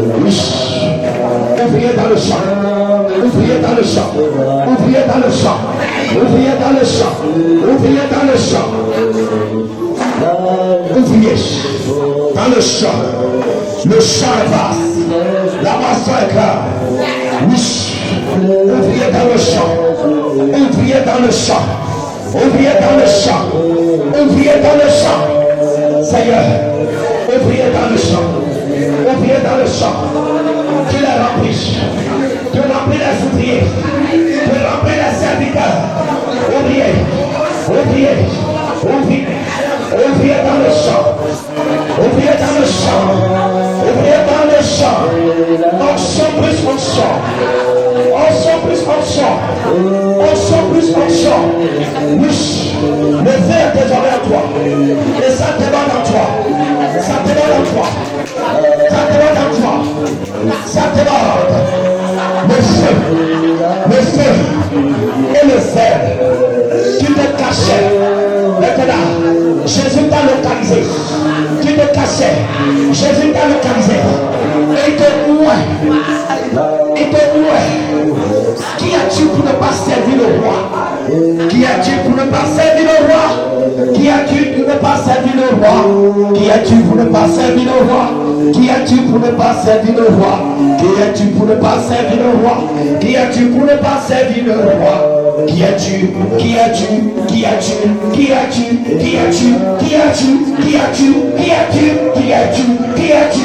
Ouvrier dans le champ. Ouvrier dans le champ, ouvrier dans le champ, ouvrier dans le champ, ouvrier dans le champ, ouvrier dans le champ, le champ est vaste, la moisson est grave, oui, ouvrier dans le champ, ouvrier dans le champ, ouvrier dans le champ, ouvrier dans le champ, Seigneur, ouvrier dans le champ, ouvrier dans le champ, tu l'as rempli. Tu remplis les ouvriers, tu remplis les serviteurs, ouvriers, ouvriers, ouvriers, ouvriers dans le champ, ouvriers dans le champ, ouvriers dans le champ, on sent plus on sent, on sent plus on sent, on sent plus on sent, oui, le feu est désormais à toi, et ça te va dans toi, ça te va dans toi, ça te va dans toi, ça te va. Le feu, le feu et le sel, tu te cachais. Maintenant, Jésus t'a localisé. Tu te cachais. Jésus t'a localisé. Et il te mouait. Il te mouait. Qui as-tu pour ne pas servir le roi? Qui as-tu pour ne pas servir le roi? Qui as-tu pour ne pas servir le roi? Qui as-tu pour ne pas servir le roi? Qui as-tu pour ne pas servir le roi? Qui as-tu pour ne pas servir le roi? Qui as-tu pour ne pas servir le roi? Qui as-tu? Qui as-tu? Qui as-tu? Qui as-tu? Qui as-tu? Qui as-tu? Qui as-tu? Qui as-tu? Qui as-tu? Qui as-tu?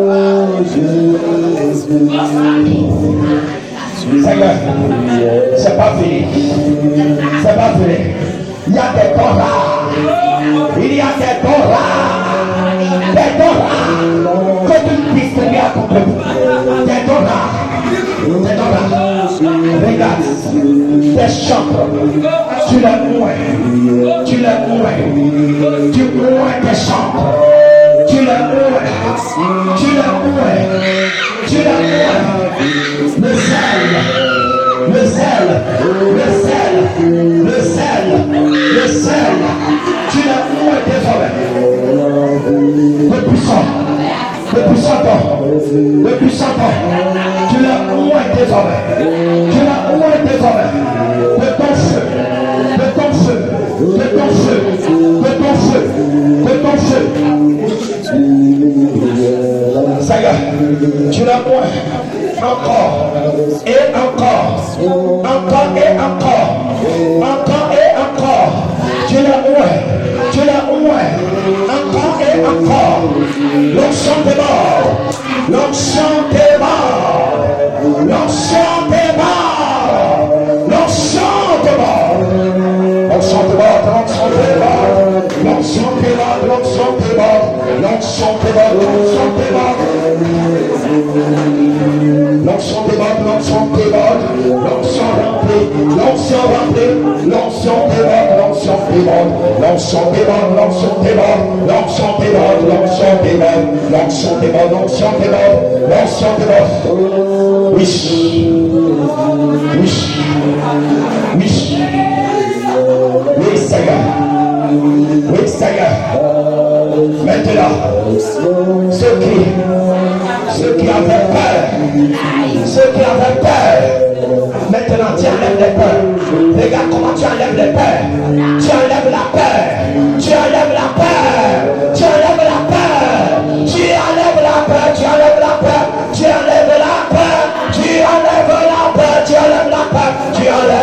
Seigneur, c'est pas fini. C'est pas fini. Il y a des corps rares. Il y a des corps rares. Des corps rares. Que tu distribues à ton peuple. Des corps rares. Des corps rares. Regarde. Des chambres. Tu les mouais. Tu les mouais. Tu mouais des chambres. Tu les mouais. Tu les mouais. Tu les mouais. Le sel. Le sel, le sel, le sel, le sel, tu l'as moué désormais. Le puissant, le puissant, le puissant, tu l'as moué désormais. Tu l'as moué désormais. De ton feu, de ton feu, de ton feu, de ton feu, de ton feu. Seigneur, tu l'as moué. Encore et encore, encore et encore, encore et encore. Tu l'as oué, tu l'as oué, encore et encore. L'onction des morts, l'onction des morts, l'onction des morts, l'onction des morts, l'onction des morts, l'onction des morts, l'onction des morts, l'onction des morts, l'onction des morts, l'onction des morts. L'onction déborde, l'onction déborde, l'onction remplie, l'onction remplie, l'onction déborde, l'onction déborde, l'onction déborde, l'onction déborde, l'onction déborde, l'onction déborde, l'onction déborde, l'onction déborde, l'onction déborde. Oui, oui, oui, oui, Seigneur, oui, Seigneur. Maintenant, ceux qui, ceux qui avaient peur, ceux qui avaient peur, maintenant tu enlèves les peurs. Regarde comment tu enlèves les peurs. Tu enlèves la peur. Tu enlèves la peur. Tu enlèves la peur. Tu enlèves la peur. Tu enlèves la peur. Tu enlèves la peur. Tu enlèves la peur. Tu enlèves la peur. Tu enlèves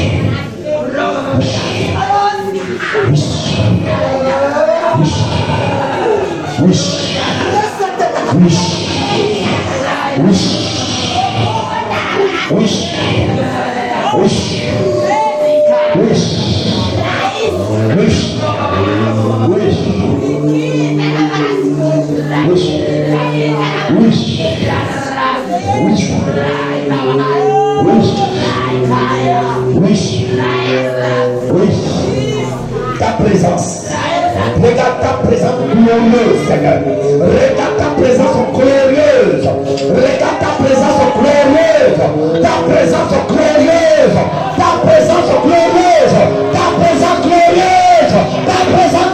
Ta présence. Regarde ta présence glorieuse, Seigneur. Regarde ta présence glorieuse. Regarde ta présence glorieuse. Ta présence glorieuse. Ta présence glorieuse. Ta présence glorieuse. Ta présence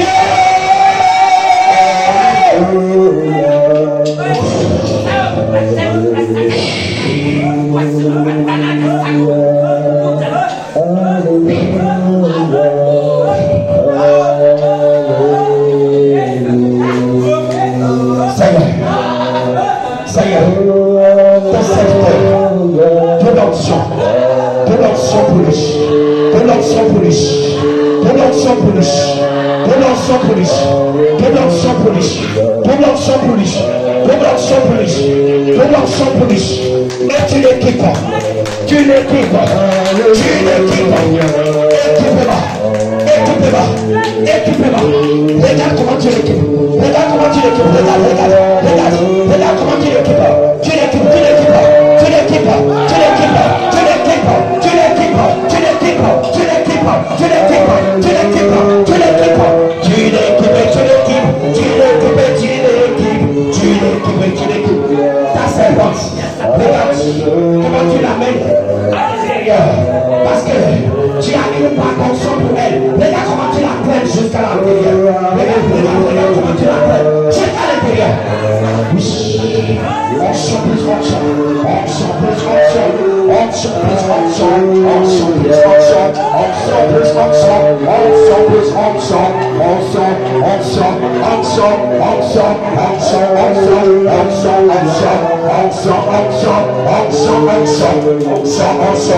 mais tu l'équipes, tu l'équipes, tu l'équipes, équipez-moi, équipez-moi, équipez-moi. Regarde comment tu l'équipes, regarde comment tu l'équipes, regarde, regarde, regarde, regarde comment tu l'équipes, tu l'équipes, tu l'équipes, tu l'équipes, tu l'équipes, tu l'équipes, tu l'équipes, tu l'équipes, tu l'équipes, tu l'équipes, tu l'équipes, tu l'équipes, tu l'équipes, tu l'équipes, tu l'équipes, tu l'équipes, tu l'équipes, tu l'équipes. Ta servante, regarde comment tu l'amènes à l'intérieur. Parce que tu as une pardonnement pour elle. Regarde comment tu la prends jusqu'à l'intérieur. Regarde, regarde, regarde comment tu la prends jusqu'à l'intérieur. Oui. On s'en plus, on s'en on s'en plus, on s'en on s'en plus, on s'en on s'en plus, on s'en on s'en plus, on s'en on s'en plus, on s'en on s'en on s'en on s'en on s'en on s'en on s'en on s'en on s'en on s'en on s'en on s'en on s'en on s'en on s'en.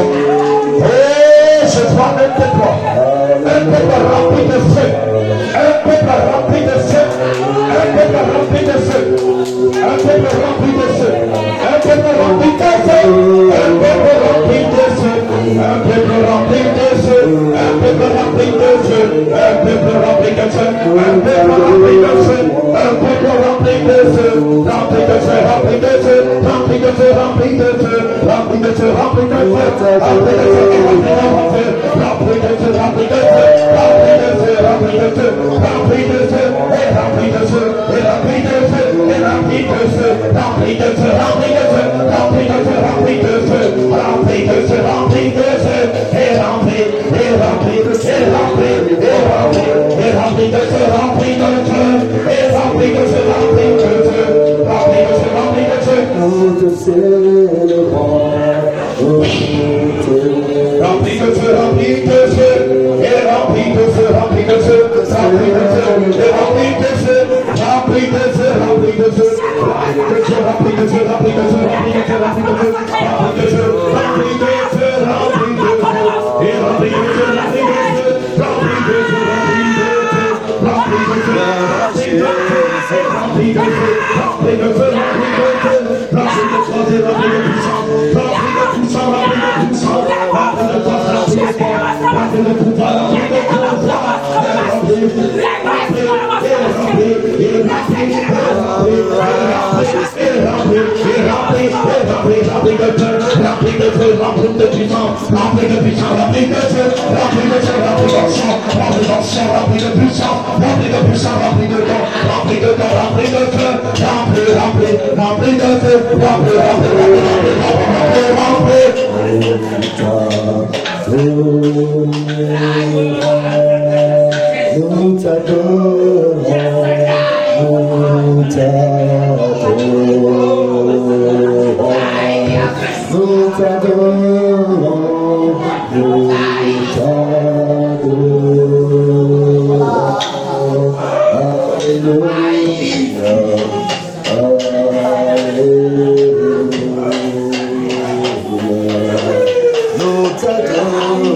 Et je vois un peuple, un peuple rempli de feu, un peuple rempli de feu, un peuple rempli de feu, un peuple rempli de feu, un peuple rempli de feu, un peuple rempli de feu, un peuple rempli de feu, un peuple rempli de feu, un peuple rempli de feu, un peuple rempli de feu, un peuple rempli de feu, rempli de feu, rempli de feu, rempli de feu, rempli de feu, rempli de feu, rempli de feu, rempli de feu. Rempli de feu, rempli de feu, rempli de feu, rempli de feu, rempli de feu, et rempli de feu, et rempli de feu, et rempli de feu, rempli de feu, rempli de feu, rempli de feu, rempli de feu, rempli de feu, rempli de feu, et rempli, et rempli, et rempli, et rempli, et rempli de feu, rempli de feu, et rempli de feu, rempli de feu, rempli de feu, rempli de feu. Nous te célébrons. Rempli de feu, rempli de feu, et rempli de feu, rempli de feu, rempli de feu, et rempli de feu, rempli de feu, rempli de feu, rempli de feu, rempli de feu, rempli de feu, rempli de feu, rempli de feu, rempli de feu, rempli de feu, et rempli de feu, rempli de feu, rempli de feu, rempli de feu, rempli de feu, rempli de feu, rempli de feu, rempli de feu, rempli de feu, rempli de force et rempli de puissance, rempli de puissance, rempli de puissance, rempli de force, rempli de force, rempli de pouvoir, rempli de pouvoir, rempli de nous t'adorons, nous t'adorons, nous t'adorons, nous t'adorons, Alléluia, Alléluia, nous t'adorons.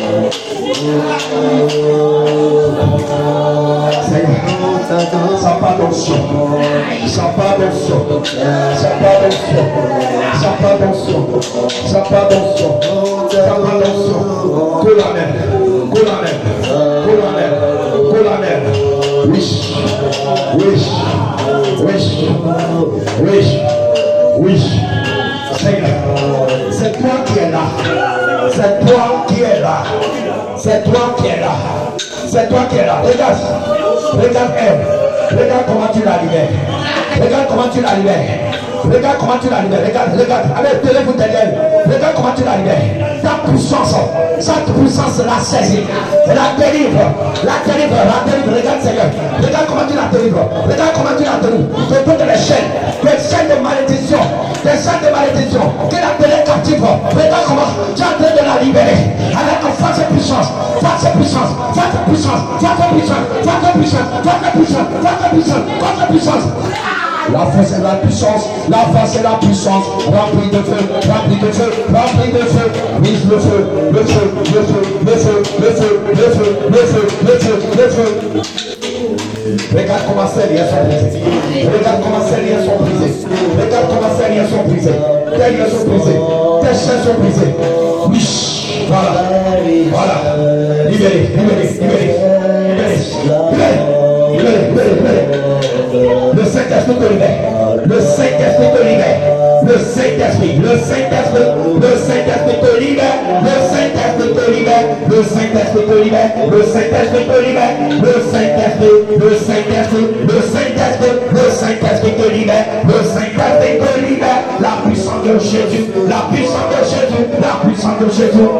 Ça part d'onction. Ça part d'onction. Ça part d'onction. Ça part d'onction. Ça part d'onction. Ça part d'onction. Que la mer. Que la mer. Que la mer. Que la mer. Oui. Oui. Oui. Oui. Oui. Seigneur. C'est toi qui es là. C'est toi qui es là. C'est toi qui es là. C'est toi qui es là. Regarde. Regarde elle. Regarde comment tu l'as libéré. Regarde comment tu l'as libéré. Regarde comment tu l'as libéré. Regarde, regarde. Avec le téléphone derrière. Regarde comment tu l'as libéré. Ta puissance, cette puissance l'a saisie. La délivre. La délivre. La délivre. Regarde Seigneur. Regarde comment tu la délivres. Regarde comment tu l'as tenu. De toutes les chaînes. Des chaînes de malédiction. Des chaînes de malédiction. Qui l'a tenu captive. Regarde comment tu es en train de la libérer. Avec une force puissance. Force puissance. Force puissance. Force puissance. Force puissance. Force puissance. Force puissance. Force puissance. La force et la puissance, la force et la puissance, remplis de feu, remplis de feu, remplis de feu, mise le feu, le feu, le feu, le feu, le feu, le feu, le feu, le feu, le feu. Regarde comment ces liens sont brisés. Regarde comment ces liens sont brisés. Regarde comment ces liens sont brisés. Tes liens sont brisés. Tes chaînes sont brisées. Oui, voilà, voilà. Libérez, libérez, libérez, libérez, libérez, libérez, libérez. Le Saint-Esprit te libère. Le Saint-Esprit te libère. Le Saint-Esprit, le Saint-Esprit, le Saint-Esprit te libère. Le Saint-Esprit te libère. Le Saint-Esprit te libère. Le Saint-Esprit te libère. Le Saint-Esprit, le Saint-Esprit, le Saint-Esprit, le Saint-Esprit te libère. Le Saint-Esprit te libère. La puissance de Jésus, la puissance de Jésus, la puissance de Jésus.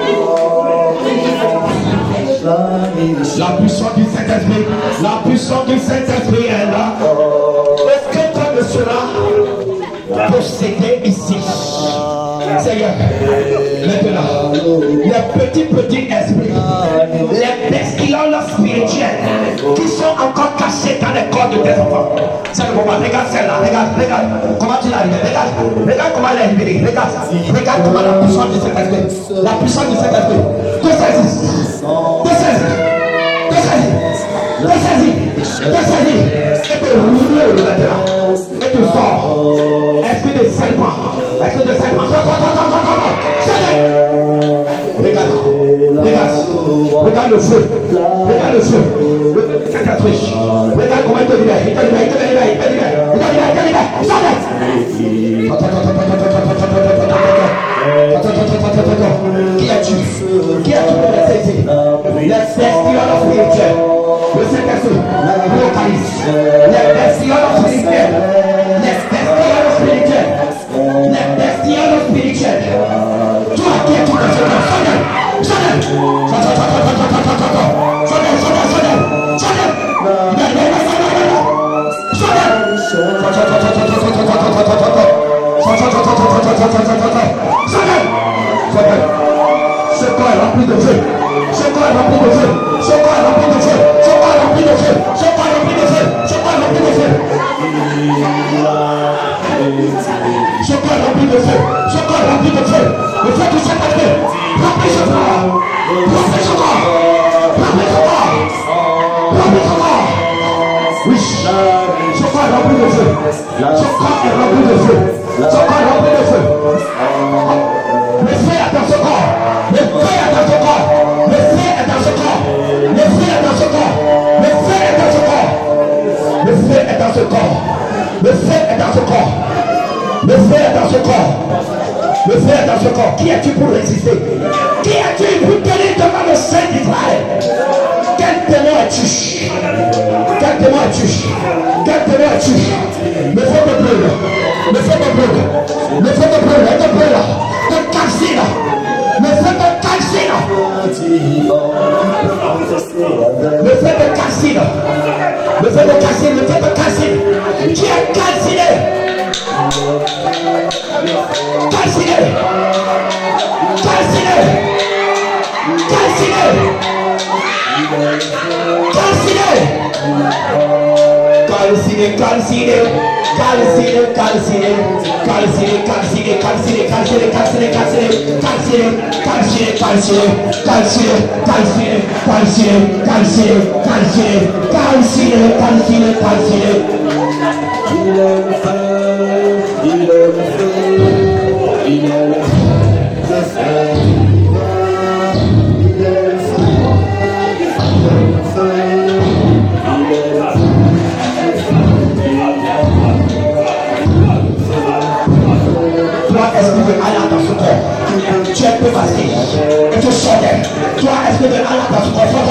La puissance du Saint-Esprit, la puissance du Saint-Esprit est là. Est-ce que toi ne seras possédé ici? Seigneur, maintenant, les petits petits esprits, les bestiales spirituelles qui sont encore cachés dans les corps de tes enfants. C'est le moment, regarde celle-là, regarde, regarde comment tu l'as libéré, regarde, regarde comment elle est libérée, regarde, regarde comment la puissance du Saint-Esprit, la puissance du Saint-Esprit, te saisis, te saisis, te saisis, te saisis, te saisis, et te roule maintenant, et te sors, esprit de serpent, esprit de serpent, regarde, regarde, regarde le feu, regarde le feu, le Saint-Esprit, regarde comment il te libère, il te libère, il te libère, il te libère, il te libère, il te libère, qui as-tu? Qui as-tu pour les saisir? Les bestioles spirituelles, le Saint-Esprit, le localise, les bestioles spirituelles, les bestioles spirituelles, les bestioles spirituelles. Toi qui es tout le Seigneur, Seigneur, Seigneur, Seigneur, Seigneur, Seigneur, ce corps est rempli de feu. Ce corps est rempli de feu. Ce corps est rempli de feu. Ce corps est rempli de feu. Ce corps est rempli de feu. Ce corps est rempli de feu. Ce corps est rempli de feu. Ce corps est rempli de feu. Le feu du Saint-Esprit. Remplis ce corps. Remplis ce corps. Remplis ce corps. Remplis ce corps. Oui. Ce corps est rempli de feu. Ce corps est rempli de feu. Ce corps est rempli de feu. Le feu est dans ce corps. Le feu est dans ce corps. Le feu est dans ce corps. Le feu est dans ce corps. Le feu est dans ce corps. Le feu est dans ce corps. Le feu est dans ce corps. Le feu est dans ce corps. Le feu est dans ce corps. Qui es-tu pour résister? Qui es-tu pour tenir devant le Saint d'Israël? Quel témoin es-tu? Quel témoin es-tu? Quel témoin es-tu? Le feu te brûle. Le feu te brûle. Le feu te brûle. Il te brûle. Te calcine. Le feu te calcine. Le feu te calcine. Le feu te calcine. Le feu te calcine. Qui est calciné? Calciné. Calciné. Calciné. Calciné. Calciné, calciné, calciné, calciné, calciné, calciné, calciné, calciné, calciné, calciné, calciné, calciné, calcier, calcier, calcier, calcier, calcier, calcier, calcier, calcier, calcier, calcier. Il est le feu, il est le feu, il est le feu, le feu, il est le feu, le feu, il est le feu. Toi, esprit de Allah dans ce corps, tu es peu passé et tu sortais. Toi, esprit de Allah dans ce corps, tu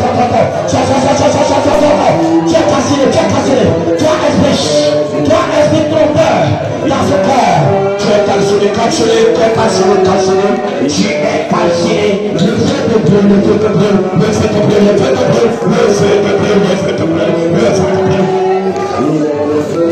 es cassé, tu es cassé. Toi, esprit, toi, esprit trompeur dans ce corps, tu es calciné, calciné, tu es calciné, calciné. Tu es calciné. Le feu te brûle, le feu te brûle, le feu te brûle, le feu te brûle, le feu te brûle, le feu te brûle, le feu te brûle. Il est le feu.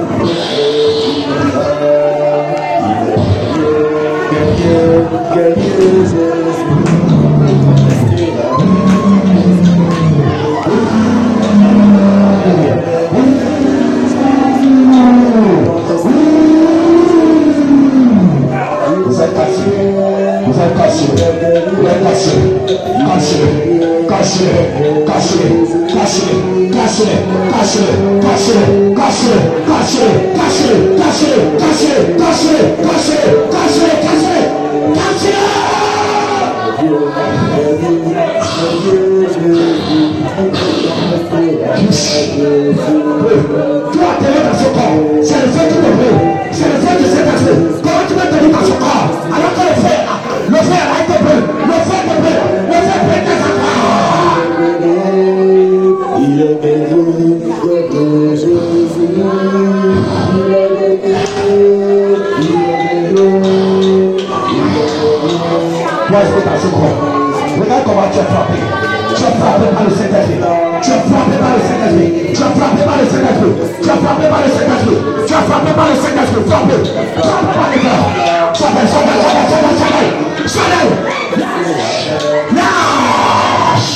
Vous êtes cassé, vous êtes cassé, vous êtes cassé, cassé, cassé, cassé, cassé, cassé, cassé, cassé, cassé, cassé, cassé, cassé, cassé, cassé, cassé, cassé, cassé, cassé. Toi, tu es dans ce corps, c'est le fait qui te brûle, c'est le fait de cet esprit. Comment tu veux tenir dans ce corps alors que le fer, le fer a été brûlé, le fer te brûle, le fer brûle tes enfants. Il est béni de Jésus, il est béni, il est béni. Toi, je vais dans ce corps. Regarde comment tu es frappé. Tu es frappé par le Saint-Esprit. Tu es frappé par le Saint-Esprit. Tu es frappé par le Saint-Esprit. Tu es frappé par le Saint-Esprit. Tu es frappé par le Saint-Esprit. Frappé. Frappé par les gars. Frappé, frappé, frappé, frappé, frappé. Frappé. Lâche.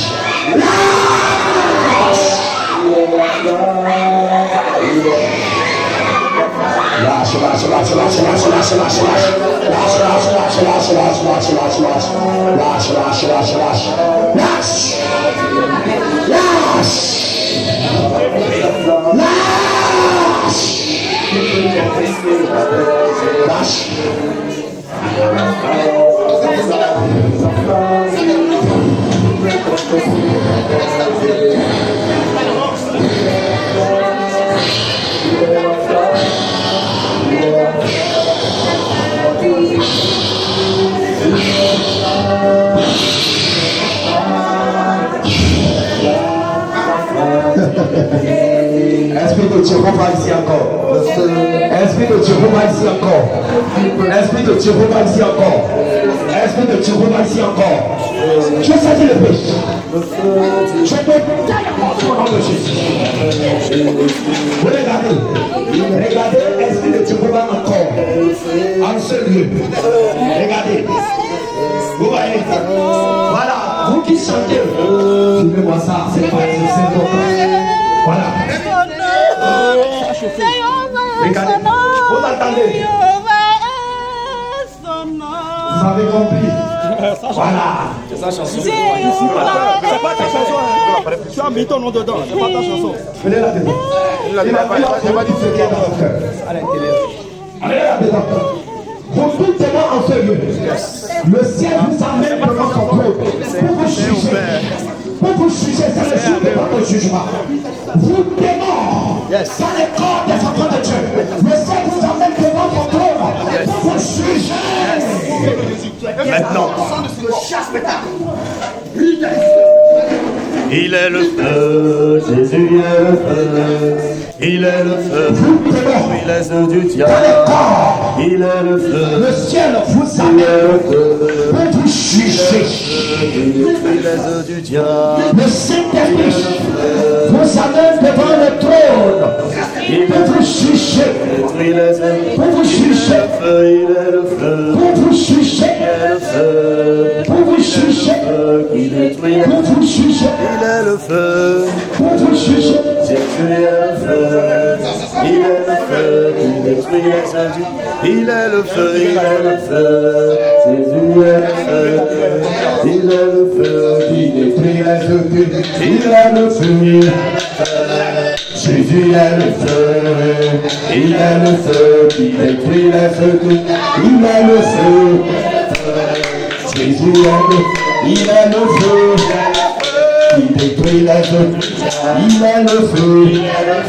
Lâche. Lâche, lâche, lâche, lâche, lâche, lâche, lâche, lâche. Lâche, lâche, lâche, lâche, lâche, lâche, lâche, lâche. Lâche, lâche, lâche, lâche. Lâche. Lâche. Lâche. Lâche. Esprit de Jéhovah ici encore. Esprit de Jéhovah ici encore. Esprit de Jéhovah ici encore. Esprit de Jéhovah ici encore. Tu as senti le péché. Je te taille au nom de Jésus. Regardez. Regardez l'esprit de Jéhovah encore. En ce lieu. Regardez. Vous voyez. Voilà. Vous qui chantez. Filmez-moi ça. C'est pas c'est important. Voilà. Regardez, vous entendez? Vous avez compris? Voilà. C'est sa chanson. C'est pas ta chanson. Tu as mis ton nom dedans. C'est pas ta chanson. Venez là-dedans. Il a pas dit ce qu'il y a dans le cœur. Allez là-dedans. Vous tout témoin en ce lieu. Le ciel vous amène devant son trône. Pour vous juger. Pour vous juger, c'est le jour de votre jugement. Vous démons yes. Dans les corps des enfants de Dieu. Le ciel vous emmène devant son trône. Yes. Pour vous juger. Yes. Maintenant. Il est le feu, Jésus est le feu. Il est le feu, il est le du diable. Il est le feu, le ciel vous amène pour vous juger. Il est le du diable. Le Saint-Esprit vous amène devant le trône pour vous juger. Pour vous juger. Il est le feu, pour vous juger. Pour vous juger. Pour vous juger. Il est le feu, pour vous juger. Jésus est le feu, il est le feu qui détruit les injures. il est le feu, il est le feu, Jésus est le feu, il est le feu qui détruit les œufs, il est le feu, Jésus est le feu, il est le feu qui détruit les œufs, il est le feu, Jésus est le, il est le feu qui détruit les œufs, il est le feu.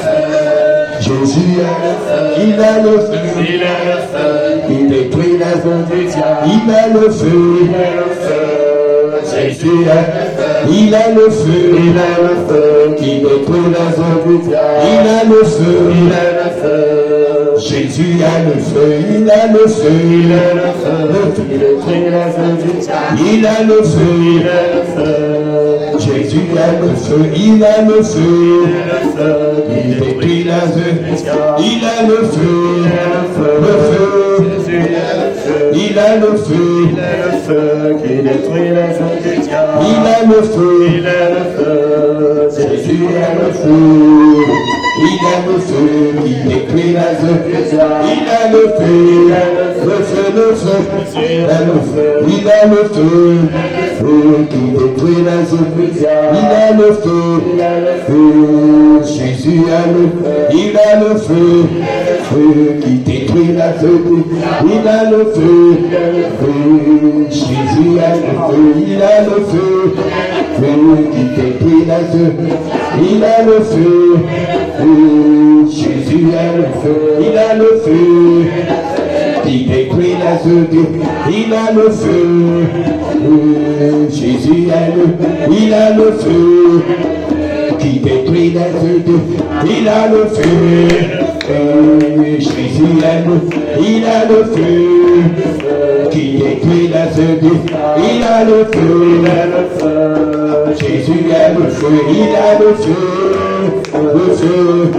Jésus est le feu, il est le feu, il est le feu, il détruit les œuvres du diable, il est le feu, il est le feu, Jésus est, il est le feu, il est le feu, qui détruit les œuvres du diable, il est le feu, il est le feu, Jésus est le feu, il est le feu, il est le feu, qui détruit les œuvres du diable, il est le feu, il est le feu, Jésus est le feu, il est le feu, il détruit les œuvres. Il est le feu, le feu, il est le feu, il est le feu qui détruit les œuvres du diable. Il est le feu, il est le feu, Jésus est le feu, il est le feu qui détruit les œuvres du diable. Il est le feu, le feu, le feu, il est le feu, il est le feu, feu qui détruit les œuvres du diable. Il est le feu, il est le feu, Jésus est le feu, il est le feu, feu qui détruit la feu, il a le feu, feu, Jésus a le feu, il a le feu, feu qui détruit la feu, il a le feu, feu, Jésus a le feu, il a le feu, qui détruit la feu, il a le feu, feu, Jésus a le, il a le feu, qui détruit les œufs, il a le feu, euh, Jésus a le, il a le feu, qui détruit les œufs, il a le feu, il a le feu, Jésus a le feu, il a le feu, le feu,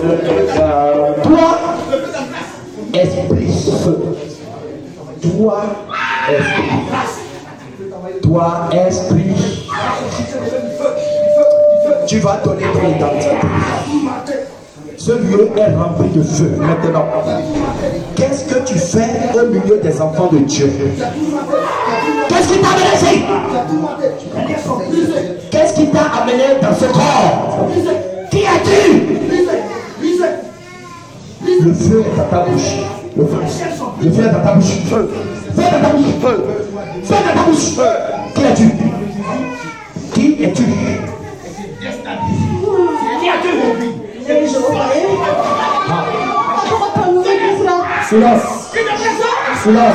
toi, esprit feu, toi, esprit, toi, esprit, tu vas donner ton identité. Ce lieu est rempli de feu. Maintenant, qu'est-ce que tu fais au milieu des enfants de Dieu? Qu'est-ce qui t'a amené ici? Qu'est-ce qui t'a amené dans ce corps? Qui es-tu? Le feu est dans ta bouche. Le feu, le feu est dans ta bouche. Feu. Feu dans ta bouche. Feu. Feu dans ta bouche. Qui es-tu? Qui es-tu? Silence. Silence.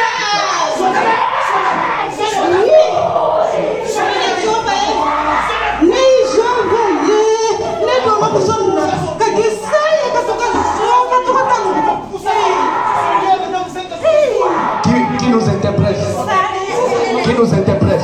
Qui, qui nous interprète? Qui nous interprète?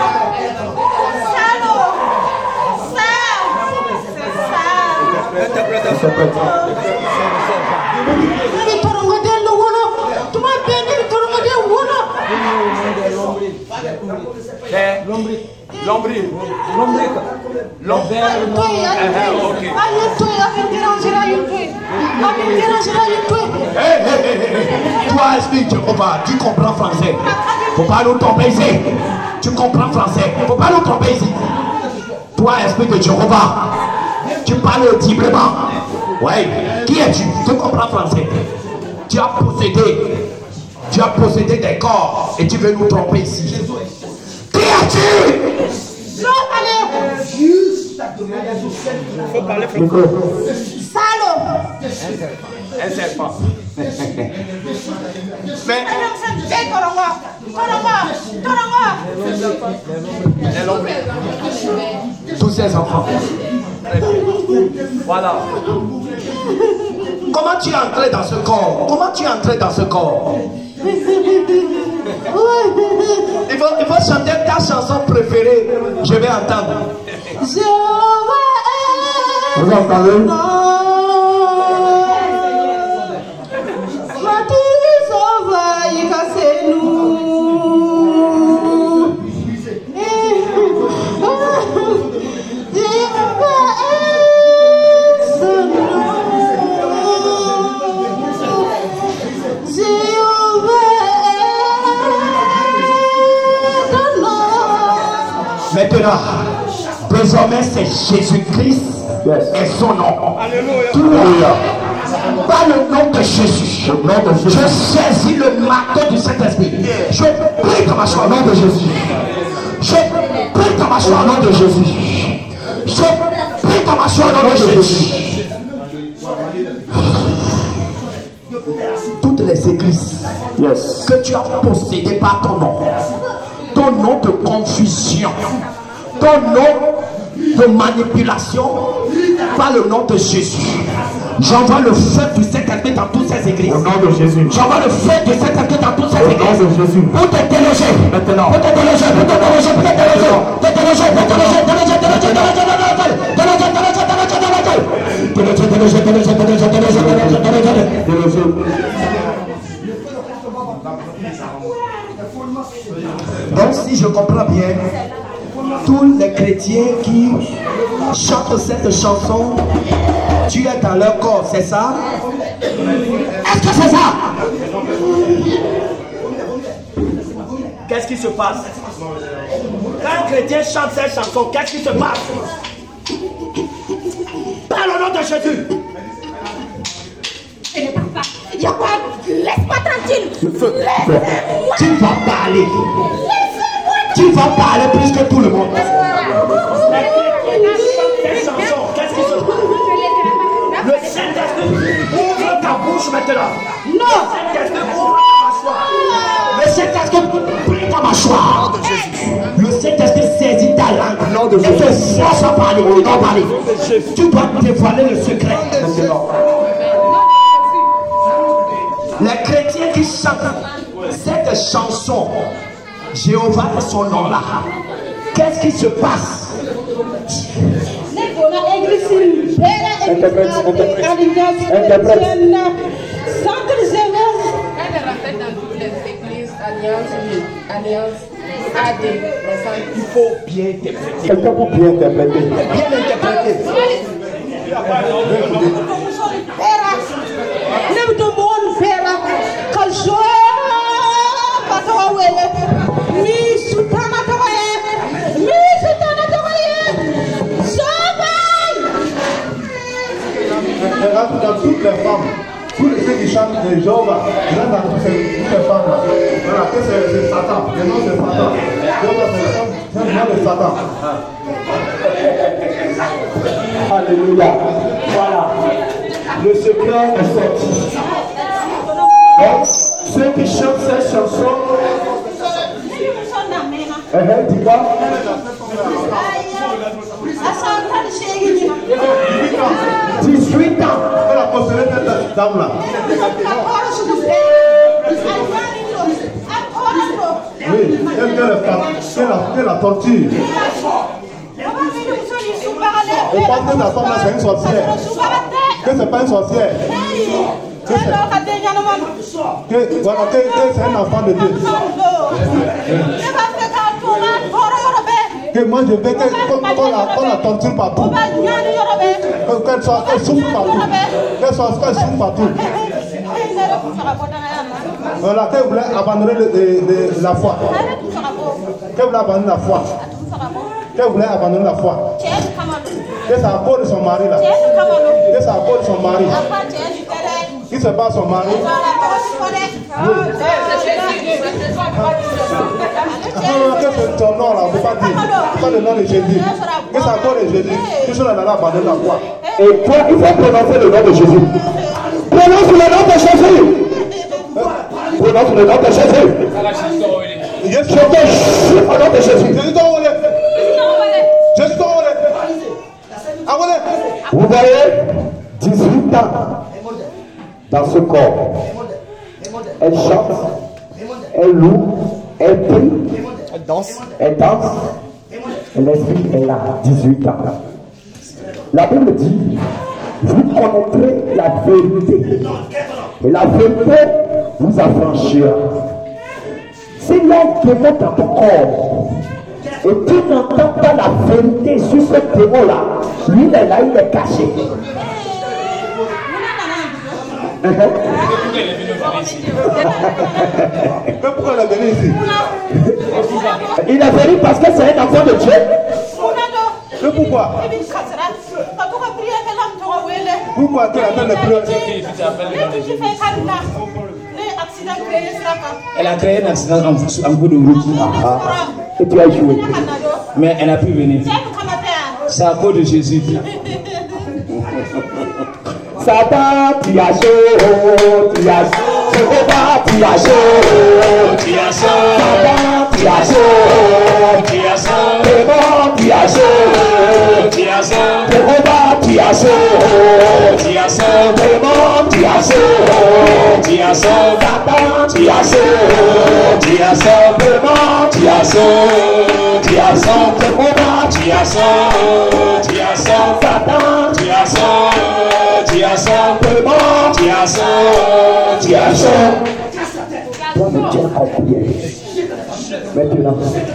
L'ombrique, l'ombrique, l'ombrique, l'ombrique, toi, esprit de Jéhovah, tu comprends français. Faut pas nous tromper ici. Tu comprends français. Faut pas nous tromper ici. Toi, esprit de Jéhovah, tu parles audiblement. Ouais. Qui es-tu? Tu comprends français. Tu as possédé. Tu as possédé des corps et tu veux nous tromper ici. Qui es-tu? Non, allez. faut parler français. Salaud. Un serpent. Mais tous ces enfants. Voilà. Comment tu es entré dans ce corps? Comment tu es entré dans ce corps? Il faut, il faut chanter ta chanson préférée. Je vais entendre. Vous entendez? Maintenant, désormais c'est Jésus-Christ yes. et son nom. Alléluia. Pas le nom de Jésus. Le nom de Jésus. Je saisis le marteau du Saint-Esprit. Je prie ta mâchoire au nom de Jésus. Je prie ta mâchoire au nom de Jésus. Je prie ta mâchoire au nom de Jésus. Toutes les églises yes. que tu as possédées par ton nom, ton nom de confusion, ton nom de manipulation, par le nom de Jésus. J'envoie le feu du Saint-Esprit dans toutes ces églises. Au nom de Jésus. J'envoie le feu du Saint-Esprit dans toutes ces églises. Au nom de Jésus. Pour te déloger. Maintenant. Pour te déloger, pour te déloger, pour te déloger. Pour te déloger, pour te déloger, déloger, déloger, déloger, déloger, déloger, déloger, déloger, déloger, déloger, déloger, déloger, déloger. Donc si je comprends bien, tous les chrétiens qui chantent cette chanson, tu es dans leur corps, c'est ça? Est-ce que c'est ça? Qu'est-ce qui se passe? Quand un chrétien chante cette chanson, qu'est-ce qui se passe? Parle au nom de Jésus. Je ne parle pas. Il y a quoi? Laisse-moi tranquille. Laisse-moi. Tu vas parler. Laisse-moi. Tu vas parler plus que tout le monde. Cette chanson, qu'est-ce qui se passe? Le Saint-Esprit ouvre ta bouche maintenant. Non. Le Saint-Esprit ouvre ta mâchoire. Le Saint-Esprit prie ta mâchoire. Le Saint-Esprit saisit ta langue et te force à parler. Non, parler. Tu dois dévoiler le secret. Les chrétiens qui chantent cette chanson, Jéhovah est son nom là. Qu'est-ce qui se passe? Interprète, interprète, interprète. Il faut bien interpréter. Quelqu'un pour bien interpréter. Bien interpréter. Regarde dans toutes les femmes, tous les ceux qui chantent de Jéhovah, regarde dans toutes ces femmes là. Voilà, que c'est Satan, le nom de Satan. Jéhovah, c'est le nom de Satan. Alléluia. Voilà. Le secret est sorti. Donc, ceux qui chantent cette chanson, eh, dis quoi? dix-huit ans. Elle a possédé cette dame là. Oui, elle la torture. On pense que la femme là c'est une sorcière. Que c'est pas une sorcière. Que c'est que, voilà, que, que c'est un enfant de Dieu. Que moi je veux qu'on la, la torture partout. Qu'elle soit, qu'elle souffre partout. Qu'elle soit, qu'elle souffre partout. Voilà, qu'elle voulait abandonner le, le, le, la foi. Qu'elle voulait abandonner la foi. Qu'elle voulait abandonner la foi. Que c'est à cause de son mari là. Que c'est à cause de son mari. Qui se bat son mari. Oui. Que c'est ton nom là, on ne peut pas dire. Pas le nom de Jésus. Que c'est à cause de Jésus. Que cela n'a pas abandonné la foi. Et toi, il faut prononcer le nom de Jésus. Prononce le nom de Jésus. Prononce le nom de Jésus. Je te jure au nom de Jésus. Jésus t'en volé. Jésus t'en volé. Ah volé. Vous voyez, dix-huit ans dans ce corps. Elle chante, elle loue, elle prie, elle danse, elle danse. Et l'esprit est là, dix-huit ans. La Bible dit, vous connaîtrez la vérité. Et la vérité vous affranchira. Si l'on démon dans ton corps, et tu n'entends pas la vérité sur ce démon-là, lui il est là, il est caché. Mais pourquoi elle est venue ici? Il est venu parce que c'est un enfant de Dieu. Mais pourquoi? Pourquoi tu appelles le pleurs? Elle a créé un accident en, en bout de route. Ah. Et tu as joué. Mais elle n'a pu venir. C'est à cause de Jésus. Satan, tu as chaud, tu as chaud. Jéhovah, tu as chaud, tu as chaud. Satan, tu as chaud, tu as chaud. Démon, tu as chaud, tu as chaud. Jéhovah, tu as chaud, tu as chaud. Démon, tu as chaud, tu as chaud. Satan, tu as chaud, tu as chaud. Démon, tu as chaud, tu as chaud. Jéhovah, tu as chaud, tu as chaud. Satan, tu as chaud, tu as chaud. Démon, tu as chaud, tu as chaud. Toi, mais tu as compris. Maintenant,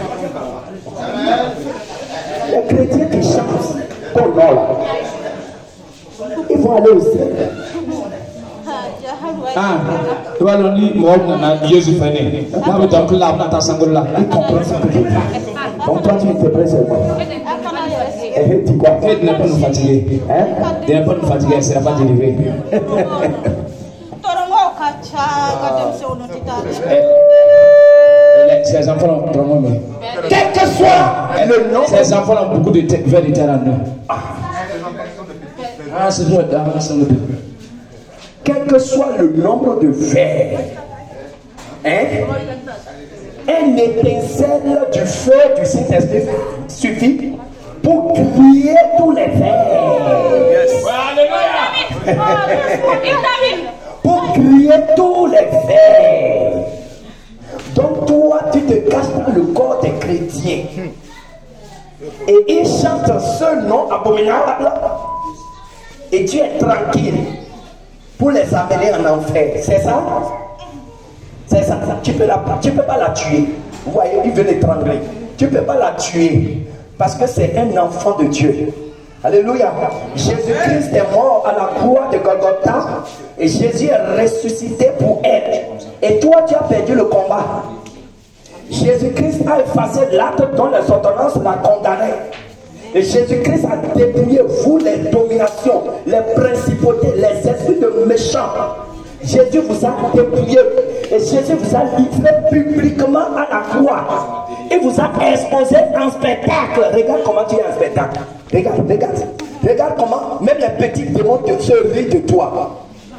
les chrétiens qui chantent ton nom là, ils vont aller au ciel. Ah, tu vas nous dire, moi, Jésus fait né. Là, vous donc là, on a ta sangle là. Ils comprennent ce que je dis. Donc toi, tu te prêtes seulement. Et tu dis quoi? Tu n'es pas nous fatiguer. Hein? Tu n'es pas nous fatiguer, c'est la fin de lever. Ces enfants ont vraiment mis. Quel que soit le nom. Ces enfants ont beaucoup de vers de terre en eux. Ah, c'est vrai, ah, c'est vrai. Quel que soit le nombre de vers, hein, un étincelle du feu du Saint-Esprit suffit pour crier tous les vers. Yes. Pour crier tous les vers. Donc toi, tu te caches dans le corps des chrétiens. Et ils chantent ce nom abominable. Et tu es tranquille pour les amener en enfer. C'est ça? C'est ça. Tu ne peux, peux pas la tuer. Vous voyez, il veut l'étrangler. Tu ne peux pas la tuer. Parce que c'est un enfant de Dieu. Alléluia. Jésus-Christ est mort à la croix de Golgotha. Et Jésus est ressuscité pour elle. Et toi, tu as perdu le combat. Jésus-Christ a effacé l'acte dont les ordonnances la condamnaient. Et Jésus-Christ a dépouillé vous les dominations, les principautés, les esprits de méchants. Jésus vous a dépouillé. Et Jésus vous a livré publiquement à la croix. Il vous a exposé en spectacle. Regarde comment tu es en spectacle. Regarde, regarde. Regarde comment même les petits démons se rient de toi.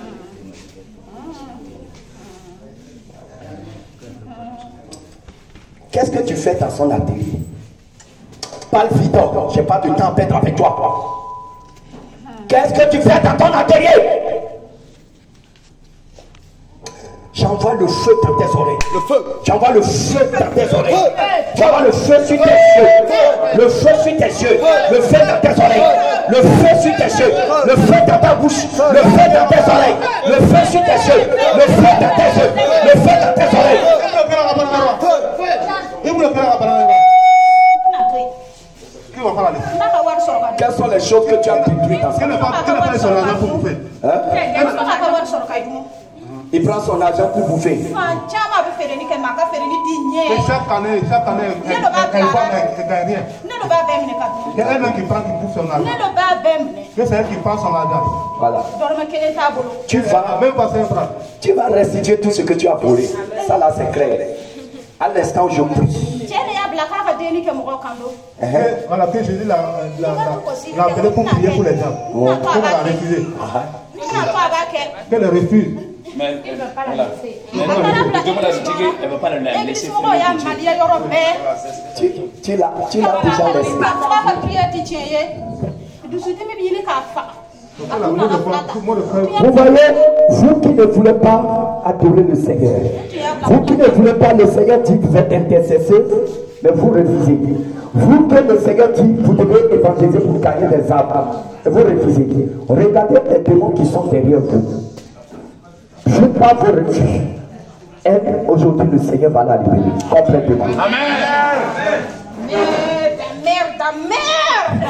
Qu'est-ce que tu fais dans son atelier? Parle vite, j'ai pas de temps à perdre avec toi. Qu'est-ce que tu fais dans ton atelier? J'envoie le feu dans tes oreilles. Le feu. J'envoie le feu dans tes oreilles. J'envoie le feu sur tes yeux. Le feu sur tes yeux. Le feu dans tes oreilles. Le feu sur tes yeux. Le feu dans ta bouche. Le feu dans tes oreilles. Le feu sur tes yeux. Le feu dans tes yeux. Le feu dans tes oreilles. Quelles sont les choses que tu as détruites dans ça? Il prend son argent pour bouffer. Et chaque année, chaque année, elle ne gagne rien. Il y a un homme qui prend, qui bouffe son argent. C'est elle qui prend son argent. Voilà. Tu vas, même pas cinq francs. Tu vas restituer tout ce que tu as volé. Ça là, c'est clair. À l'instant où je prie. Voilà, que Jésus l'a appelé pour prier pour les gens. Qu'elle a refusé. Qu'elle refuse. Mais elle ne veut pas la laisser. Elle ne veut pas la laisser. Tu, tu l'as déjà laissé. Vous voyez, vous qui ne voulez pas adorer le Seigneur, vous qui ne voulez pas le Seigneur dit que vous êtes intercesseur, mais vous refusez. Vous que le Seigneur dit vous devez évangéliser pour gagner des âmes, vous refusez. Regardez les démons qui sont derrière vous. Je ne pas vos refus. Et aujourd'hui, le Seigneur va la libérer complètement. Amen. Merde, merde,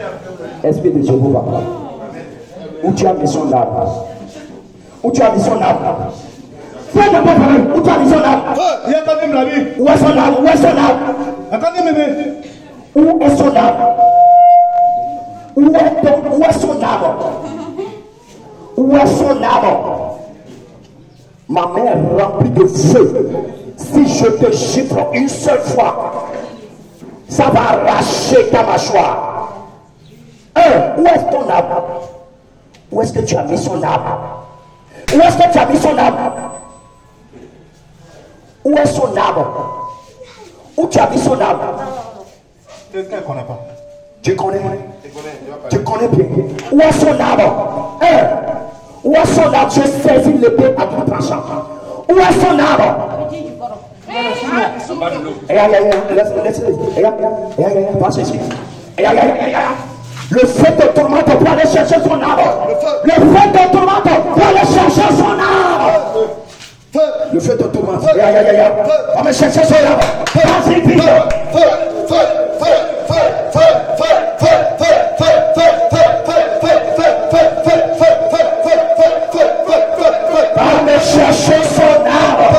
Esprit de Jéhovah. Où tu as mis son âme? Où tu as mis son âme? Fais d'abord parler. Où tu as mis son âme? Où est son âme? Où est son âme? Où est son âme? Où est, ton, où est son âme? Où est son âme? Ma mère remplie de feu. Si je te chiffre une seule fois, ça va arracher ta mâchoire. Un, où est ton âme? Où est-ce que tu as mis son âme? Où est-ce que tu as mis son âme? Où est son âme? Où tu as mis son âme? Quelqu'un qu'on n'a pas. Tu connais? Tu connais bien. Où est son âme? Un, où est son âme? Je saisis l'épée à tout tranchant. Où est son âme? Le feu de tourmente pour aller chercher son âme. Le feu de tourmente pour aller chercher son âme. Le feu de tourmente. On va chercher son âme. Vas-y, vite. Va me chercher son âme.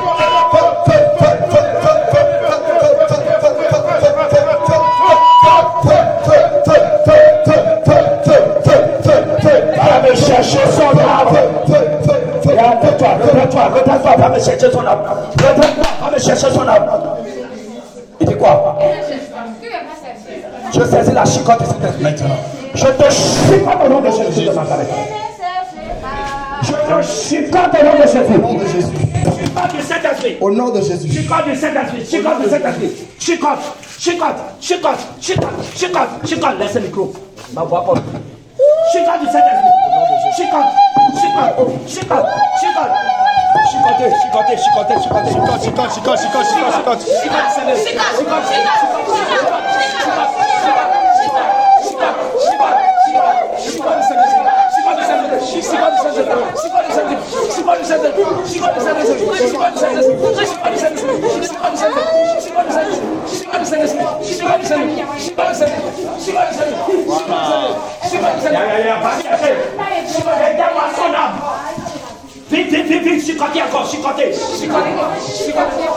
Chercher son âme. Retends-toi, retends-toi, retends-toi, va me chercher son âme. Retends-toi, va me chercher son âme. Il dit quoi? Je saisis la chicotte de cette maintenant. Je te chicote au nom de Jésus de Nazareth. Je te chicote au nom de Jésus. Chicote de cet esprit. Au nom de Jésus. Chicote de cet esprit. Chicote de cet esprit. Chicote, chicote, chicote, chicote, chicote, chicote. Laisse le micro. Ma voix porte. Chicote de cet esprit. Chicote, chicote, chicote, chicote. Chicote, chicote, chicote, chicote, chicote, chicote, chicote, chicote, chicote, vite, vite, vite, vite, chicotez encore, chicotez, chicotez, chicotez,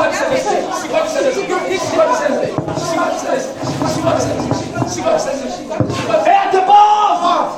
et dépose,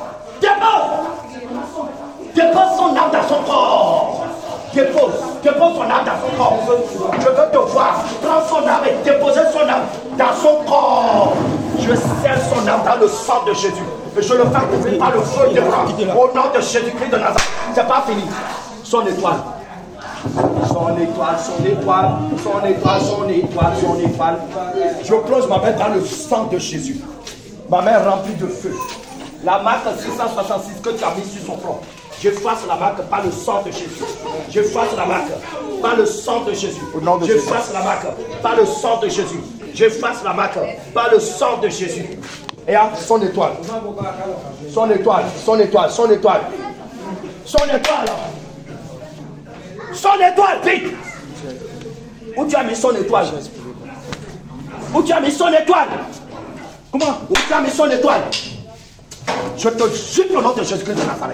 dépose, dépose son âme dans son corps, dépose, dépose son âme dans son corps, je veux te voir, prends son âme et déposer son âme dans son corps, je scelle son âme dans le sang de Jésus. Et je le fais couvrir par le feu de bras. Au nom de Jésus-Christ de Nazareth. C'est pas fini. Son étoile. Son étoile, son étoile, son étoile, son étoile, son étoile. Je plonge ma main dans le sang de Jésus. Ma main remplie de feu. La marque six cent soixante-six que tu as mis sur son front. J'efface la marque par le sang de Jésus. J'efface la marque par le sang de Jésus. J'efface la marque par le sang de Jésus. J'efface la marque par le sang de Jésus. Et à son étoile. Son étoile, son étoile, son étoile. Son étoile. Son étoile, vite. Où tu as mis son étoile? Où tu as mis son étoile? Comment? Où tu as mis son étoile? Je te jure au nom de Jésus-Christ de Nazareth.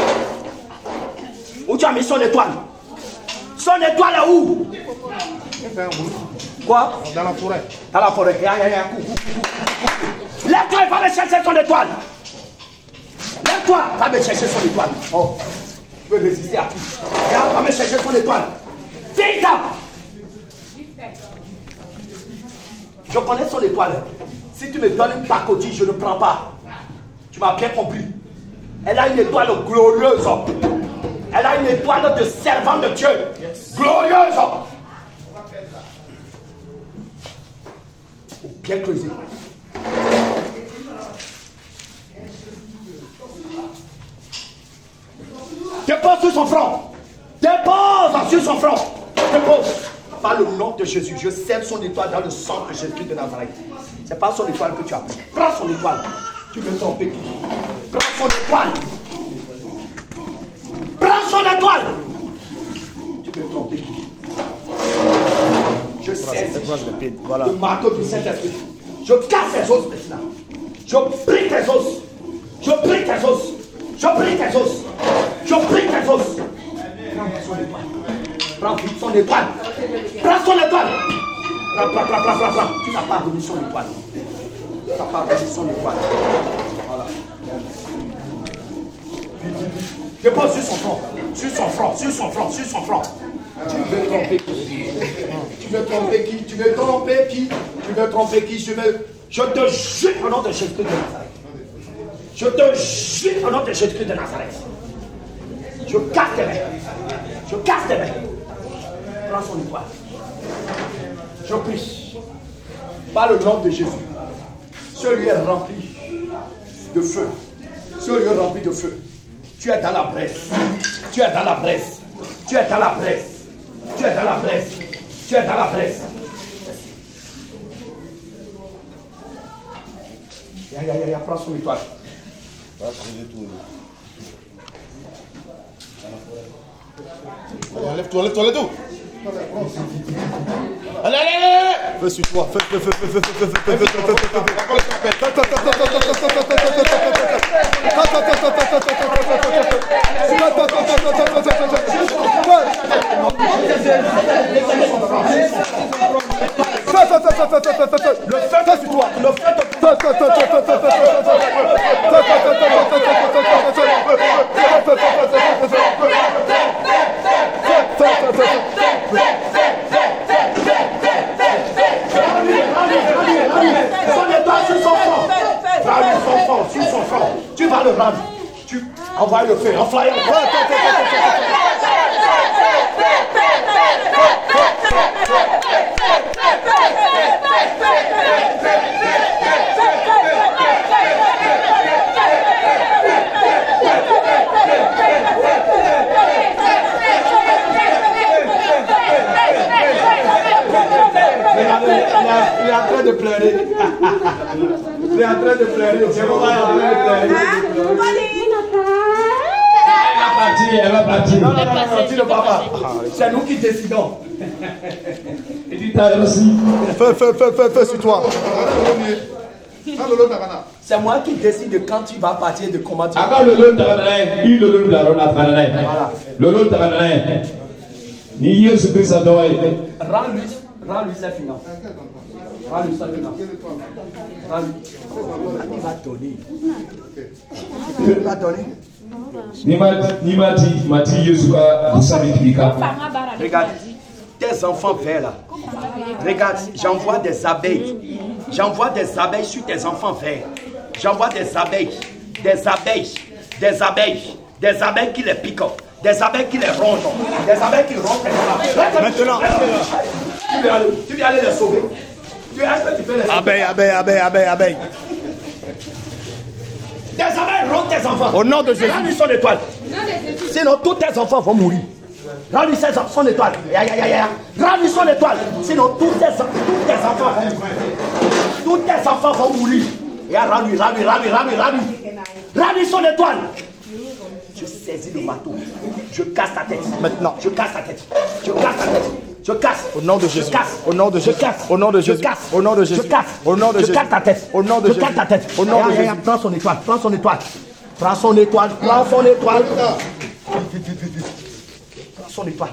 Où tu as mis son étoile? Son étoile est où? Quoi? Dans la forêt. Dans la forêt. Lève-toi et va me chercher son étoile. Lève-toi, va me chercher son étoile. Oh, je peux résister à tout. Regarde, va me chercher son étoile. Vite! Je connais son étoile. Si tu me donnes une pacotille, je ne prends pas. Tu m'as bien compris. Elle a une étoile glorieuse. Elle a une étoile de servant de Dieu. Glorieuse. Bien creusé. Dépose sur son front. Dépose sur son front. Dépose. Par le nom de Jésus, je scelle son étoile dans le sang de Jésus de Nazareth. C'est pas son étoile que tu as pris. Prends son étoile. Tu veux ton pépi. Prends son étoile. Prends son étoile. Tu veux ton pépi. Je sais. Voilà. Le marteau du Saint-Esprit. Je casse les os maintenant. Je prie tes os. Je prie tes os. Je prie tes os. Je prie tes os. Prends son étoile. Prends vite son étoile. Prends son étoile. Prends, prends, prends, prends, prends, prends. Tu n'as pas donné son étoile. Tu n'as pas donné son étoile. Voilà. Dépose sur son front. Sur son front. Sur son front. Sur son front. Tu veux tromper qui? Tu veux tromper qui? Tu veux tromper qui? Tu veux tromper qui? Je veux. Je te jure au nom de Jésus de Nazareth. Je te jure au nom de Jésus de Nazareth. Je casse tes mains. Je casse tes mains. Prends son étoile. Je prie. Par le nom de Jésus. Celui est rempli de feu. Celui est rempli de feu. Tu es dans la bresse. Tu es dans la bresse. Tu es dans la bresse. Tu es dans la bresse. Tu es dans la bresse. Ya, ya, ya, ya, prends son étoile. Enlève-toi, enlève-toi, enlève-toi. Allez, allez, allez. Fais sur toi, fais, fais, fais, fais, fais, fais, fais, fais, le feu sur toi, le tu vas le rendre. Tu envoies le feu, en flyant. Il est en train de pleurer. Il est en train de pleurer. Je vais Elle va partir. Non, non, non, non, dis le papa. C'est nous qui décidons. Et tu t'as aussi. Fais, fais, fais, fais, fais sur toi. C'est moi qui décide de quand tu vas partir, de comment tu vas partir. Le long de il le long de la ronde à Voilà. Le long de la ni Yesu Christ adore. Rends-lui, rends-lui sa finance. Rends-lui sa finance. Rends-lui. Il va donner. Il va donner. Regarde, tes enfants verts là. Regarde, j'envoie des abeilles. J'envoie des abeilles sur tes enfants verts. J'envoie des abeilles. Des abeilles. Des abeilles. Des abeilles qui les piquent. Des abeilles qui les rongent. Des abeilles qui rongent. Maintenant, tu viens aller, tu viens aller les sauver. Tu es, est-ce que tu peux les sauver? Abeille, abeille, abeille, abeille, abeille. Des abeilles rongent tes enfants. Au nom de Jésus. Rends-lui son étoile. Sinon, tous tes enfants vont mourir. Rends-lui son étoile. Ya, ya, ya, ya. Rends-lui son étoile. Sinon, tous tes, tous tes enfants vont mourir. Tous tes enfants vont mourir. Et rends-lui, rends-lui, rends-lui, rends-lui, rends-lui. Rends-lui son étoile. Je saisis le marteau. Je casse ta tête. Maintenant. Je casse ta tête. Je casse ta tête. Je casse. Au nom de Jésus. Je casse. Au nom de Jésus. Je casse. Au nom de Jésus. Je casse. Au nom de Jésus. Je casse. Au nom de Jésus. Je casse ta tête. Au nom de Jésus. Je casse ta tête. Au nom de Jésus. Prends son étoile. Prends son étoile. Prends son étoile. Prends son étoile. Prends son étoile.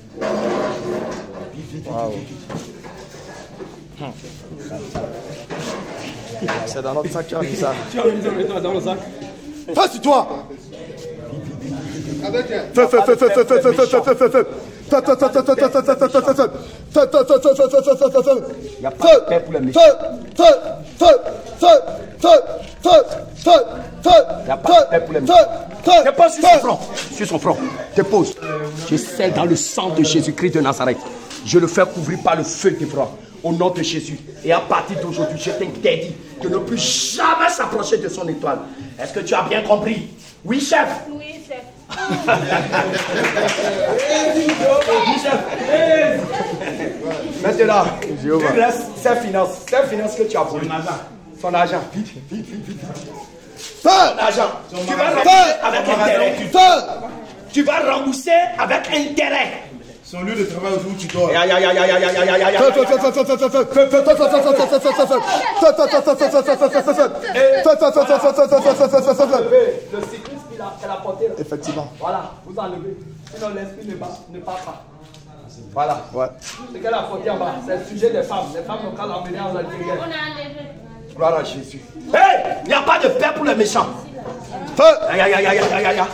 C'est dans notre sac, tu as mis ça. Tu as mis l'étoile dans le sac. Fais sur toi. Fais, fais, fais, fais, fais, fais, fais, fais, fais, fais, fais, fais. Il n'y a pas de paix pour les méchants. Il n'y a pas de paix pour les méchants. Dépose sur son front. Sur son front. Dépose. Je scelle dans le sang de Jésus-Christ de Nazareth. Je le fais couvrir par le feu de froid. Au nom de Jésus. Et à partir d'aujourd'hui, je t'interdis de ne plus jamais s'approcher de son étoile. Est-ce que tu as bien compris? Oui, chef. Oui, chef. Maintenant, il reste ses finances. Ses finances que tu as volées. Son argent. Vite, vite, vite, vite. Son argent. Tu vas rembourser avec intérêt. Tu vas rembourser avec intérêt. C'est un lieu de travail où tu dors. Aïe, aïe, aïe, aïe, aïe, aïe, aïe, aïe, aïe. Le cycliste qui l'a porté. Effectivement. Voilà, vous enlevez. Sinon l'esprit ne passe ne part pas. Voilà. Ouais. Ce qu'elle a porté en bas, c'est le sujet des femmes. Les femmes n'ont qu'à l'emmener en Algérie. Gloire à Jésus. Hey, il n'y a pas de paix pour les méchants. Feu. Aïe, aïe, aïe, aïe, aïe, aïe, aïe.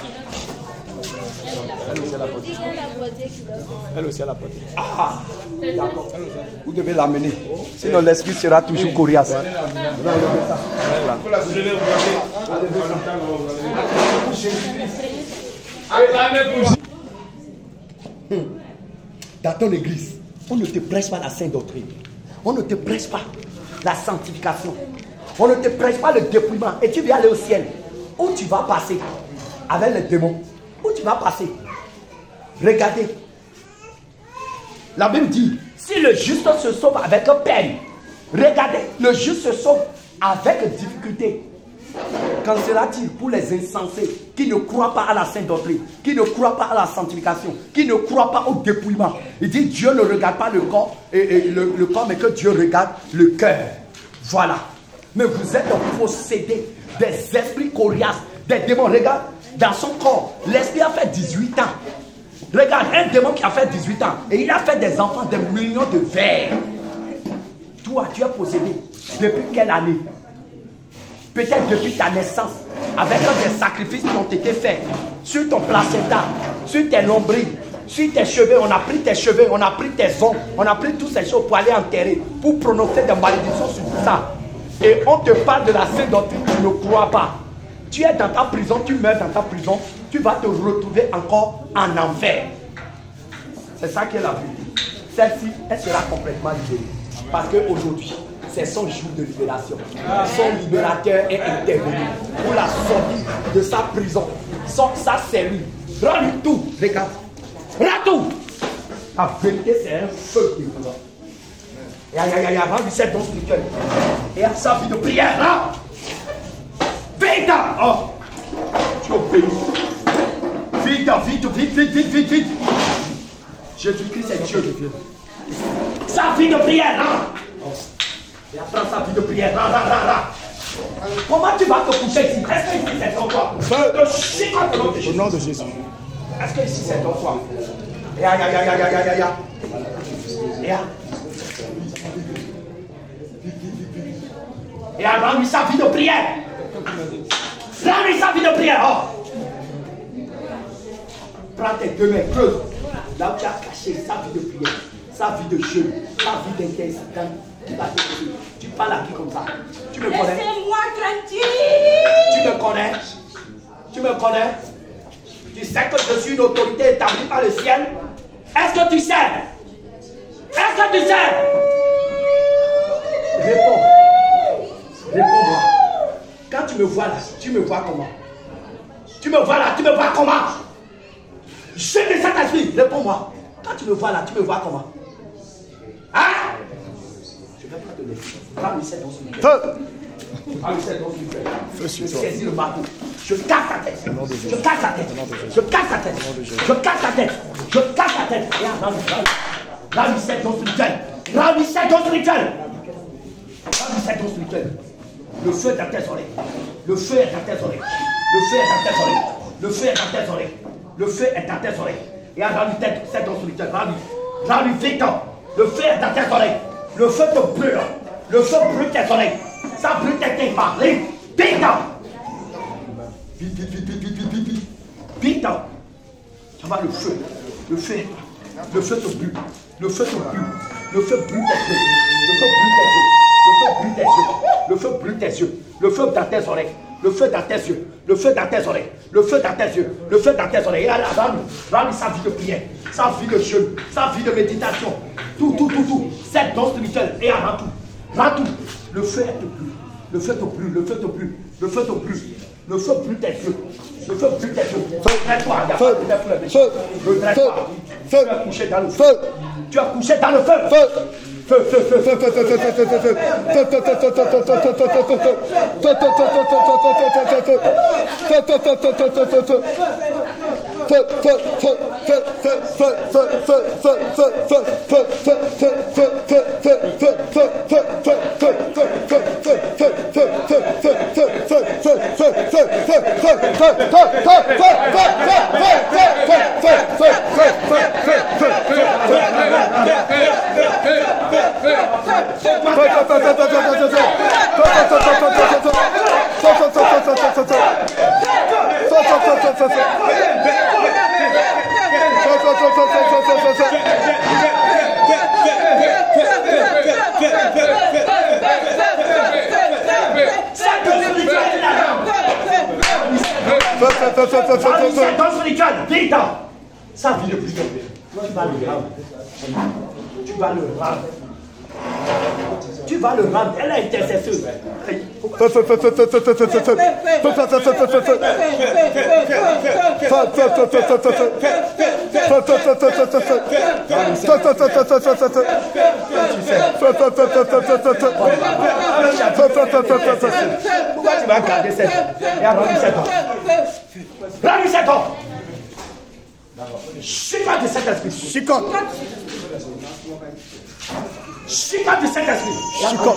Elle aussi, elle a porté. Ah, d'accord. Vous devez l'amener. Sinon, l'esprit sera toujours coriace. Dans ton église, on ne te prêche pas la sainte doctrine. On ne te prêche pas la sanctification. On ne te prêche pas le dépouillement. Et tu vas aller au ciel. Où tu vas passer avec les démons? Où tu vas passer? Regardez. La Bible dit, si le juste se sauve avec peine, regardez, le juste se sauve avec difficulté. Qu'en sera-t-il pour les insensés qui ne croient pas à la sainte doctrine, qui ne croient pas à la sanctification, qui ne croient pas au dépouillement? Il dit, Dieu ne regarde pas le corps, et, et le, le corps, mais que Dieu regarde le cœur. Voilà. Mais vous êtes possédés des esprits coriaces, des démons. Regarde, dans son corps, l'esprit a fait dix-huit ans. Regarde, un démon qui a fait dix-huit ans, et il a fait des enfants des millions de vers. Toi, tu es possédé depuis quelle année? Peut-être depuis ta naissance, avec des sacrifices qui ont été faits sur ton placenta, sur tes nombrils, sur tes cheveux. On a pris tes cheveux, on a pris tes ongles, on a pris toutes ces choses pour aller enterrer, pour prononcer des malédictions sur tout ça. Et on te parle de la sainte doctrine, tu ne crois pas. Tu es dans ta prison, tu meurs dans ta prison, tu vas te retrouver encore en enfer. C'est ça qu'elle a vu. Celle-ci, elle sera complètement libérée. Parce qu'aujourd'hui, c'est son jour de libération. Son libérateur est intervenu pour la sortie de sa prison. Son, sa cellule. Rends-lui tout. Regarde. Rends tout. La vérité, c'est un feu qui vous. Et aïe, aïe, aïe, rends-lui cette don spirituelle. Et à sa vie de prière, là. Vite. Oh. Tu obéis. Vite, vite, vite, vite, vite, vite, vite. Jésus-Christ est Dieu. Sa vie de prière, là. Et après sa vie de prière, ra, ra, ra, ra. Comment tu vas te coucher ici? Est-ce que ici c'est ton toit? Au nom de Jésus. Est-ce que ici c'est ton toit? Et aïe, aïe, aïe, aïe, aïe, aïe, aïe. Et aïe. Et aïe, rends-lui sa vie de prière. Rends-lui sa vie de prière. Oh. Prends tes deux mains, creuse. Là où tu as caché sa vie de prière, sa vie de jeûne, sa vie d'intercession. Tu parles à qui comme ça? Tu me connais? Laissez-moi tranquille. Tu me connais? Tu me connais? Tu sais que je suis une autorité établie par le ciel? Est-ce que tu sais? Est-ce que tu sais? Réponds. Réponds-moi. Quand tu me vois là, tu me vois comment? Tu me vois là, tu me vois comment? Je te Saint-Esprit, réponds-moi. Quand tu me vois là, tu me vois comment? Hein? Je ne vais pas te laisser. Rends-lui cette don spirituelle. Feu. Rends-lui cette don spirituelle. Feu sur Je toi. saisis le marteau. Je casse sa tête. Je casse sa tête. Je casse sa tête. Je casse sa tête. Je casse sa tête. Et rends-lui rends-lui cette don spirituelle. Rends-lui cette don spirituelle. Rends-lui cette don spirituelle. Le feu est dans tes oreilles. Le feu est dans tes oreilles. Le feu est dans tes oreilles. Le feu est dans tes oreilles. Le feu est dans tes oreilles. Et rends-lui cette don spirituelle. Rends-lui. Rends-lui vite. Le feu est dans tes oreilles. Le feu te brûle. Le feu brûle tes oreilles. Ça brûle tes tympans. Vite. Vite, vite, vite, vite, vite, vite, vite, vite. Vite. Ça va le feu. Le feu. Le feu te brûle. Le feu te brûle. Le feu brûle tes yeux. Le feu brûle tes yeux. Le feu brûle tes yeux. Le feu brûle tes yeux. Le feu dans tes oreilles. Le feu dans tes yeux. Le feu dans tes oreilles. Le feu dans tes yeux. Le feu dans tes oreilles. Et là, rends-lui. Rends-lui sa vie de prière. Sa vie de jeûne. Sa vie de méditation. Tout, tout, tout, tout. Cette don spirituelle. Et rends tout. Rends tout. Le feu te brûle. Le feu te brûle. Le feu te brûle. Le feu te brûle. Le feu brûle tes yeux. Le feu brûle tes yeux. Redresse-toi. Feu. Feu. Redresse-toi. Tu Feu. as couché dans le Feu. feu. Tu as couché dans le feu. Feu. Feu, feu, feu, feu, feu, feu, feu, feu, feu, feu, feu. Ça vit le plus de tu vas le rendre. Tu vas le rendre. Tu vas le rendre. Elle a intercesseuse. Pourquoi tu vas garder cette et à rendre sept ans? Rends-lui sept ans. Chicote de cet esprit. Chicote. Chicote de cet esprit. Chicote.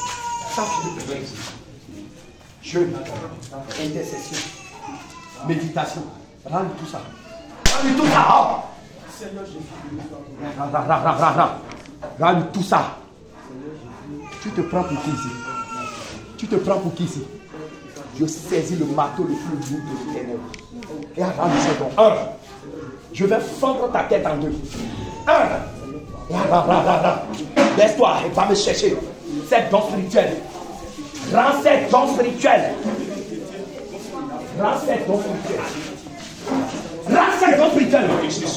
Jeûne, intercession, méditation. Rends-lui tout ça. Rends-lui tout ça. Rends-lui tout ça. Tu te prends pour qui ici? Tu te prends pour qui ici? Je saisis le marteau le plus lourd de l'éternel. Et rends-lui ce don. Un. Je vais fendre ta tête en deux. Un. Laisse-toi et va me chercher cette don spirituelle. Rends cette don spirituelle. Rends cette don spirituelle. Rends cette don spirituelle.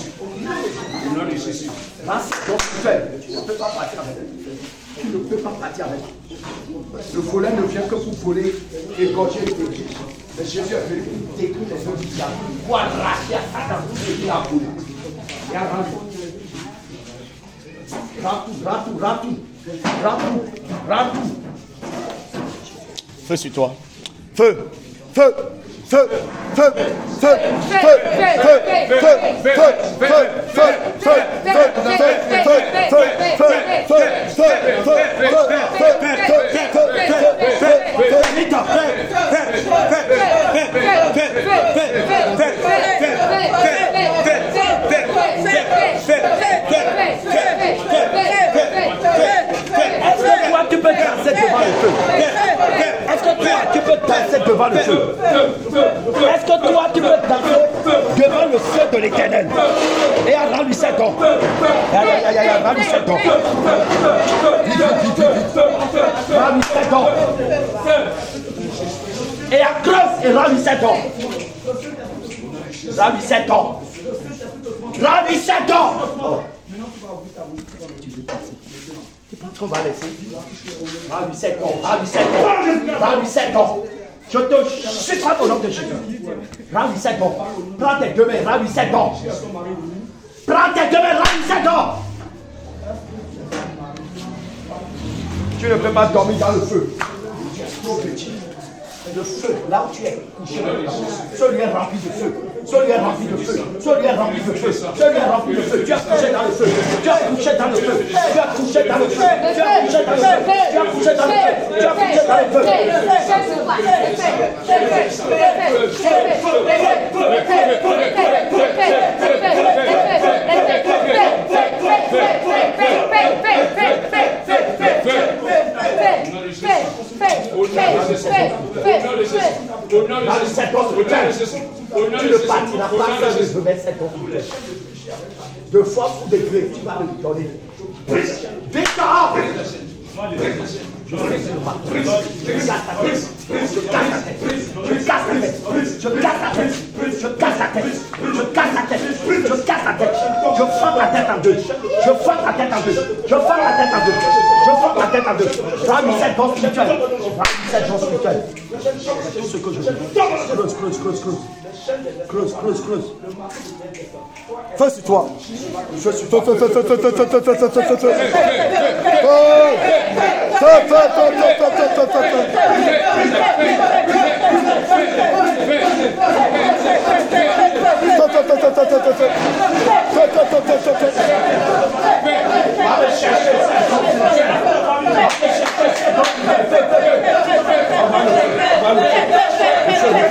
Rends cette don spirituelle. Tu ne peux pas partir avec elle. Tu ne peux pas partir avec elle. Le voleur ne vient que pour voler, égorger et détruire. Mais Jésus est venu pour détruire les hommes du diable. Pour arracher à Satan et la boule. Et à rendre. Rends tout, rends tout, rends tout. Rends tout, rends tout. Feu sur toi. Feu, feu, feu, feu, feu, feu, feu, feu, feu, feu, feu, feu, feu, Est-ce que toi tu peux danser devant le feu? Est-ce que toi tu peux danser devant le feu? Est-ce que toi tu peux danser devant le feu de l'éternel? Et rends-lui sept ans. Rends-lui sept ans. Rends-lui sept ans. Et à creuse et rends-lui sept ans. Rends-lui sept ans. Rends-lui sept ans. Tu penses qu'on va laisser? Rends-lui sept ans. Rends-lui sept ans. Rends-lui sept ans. Je te chute au nom de Jésus. Rends-lui sept ans. Prends tes deux mains. Rends-lui sept ans. Prends tes deux mains. Rends-lui sept ans. Tu ne peux pas dormir dans le feu. Tu es trop petit. Le feu, là où tu es couché, ce lieu est rempli de feu. Ce lieu est rempli de feu. Ce lieu est rempli de feu. Ce lieu est rempli de feu. Tu as couché dans le feu. Tu as couché dans le feu. Tu as couché dans le feu. Tu as couché dans le feu. Tu as couché dans le feu. Tu as couché dans le feu. Dans cette autre tu ne partiras pas seul de remettre cette autre. De force ou de gré, tu vas me donner. Victoire! Je casse le marteau. Je casse ta tête. Je casse ta tête. Je casse ta tête. Je casse ta tête. Je casse ta tête. Je casse ta tête. Je casse ta tête. Je fends la tête en deux. Je fends la tête en deux. Je fends la tête en deux. Je fends la tête en deux. Rends-lui cette don spirituelle. Rends-lui cette don spirituelle. Tout ce que je veux. Creuse, creuse, creuse, creuse. Creuse, creuse, creuse. Feu sur toi. Je suis Feu, feu, feu, feu, feu, feu, feu, feu, feu, feu, feu, feu, feu. Feu, feu, feu, feu, feu, feu, feu, feu.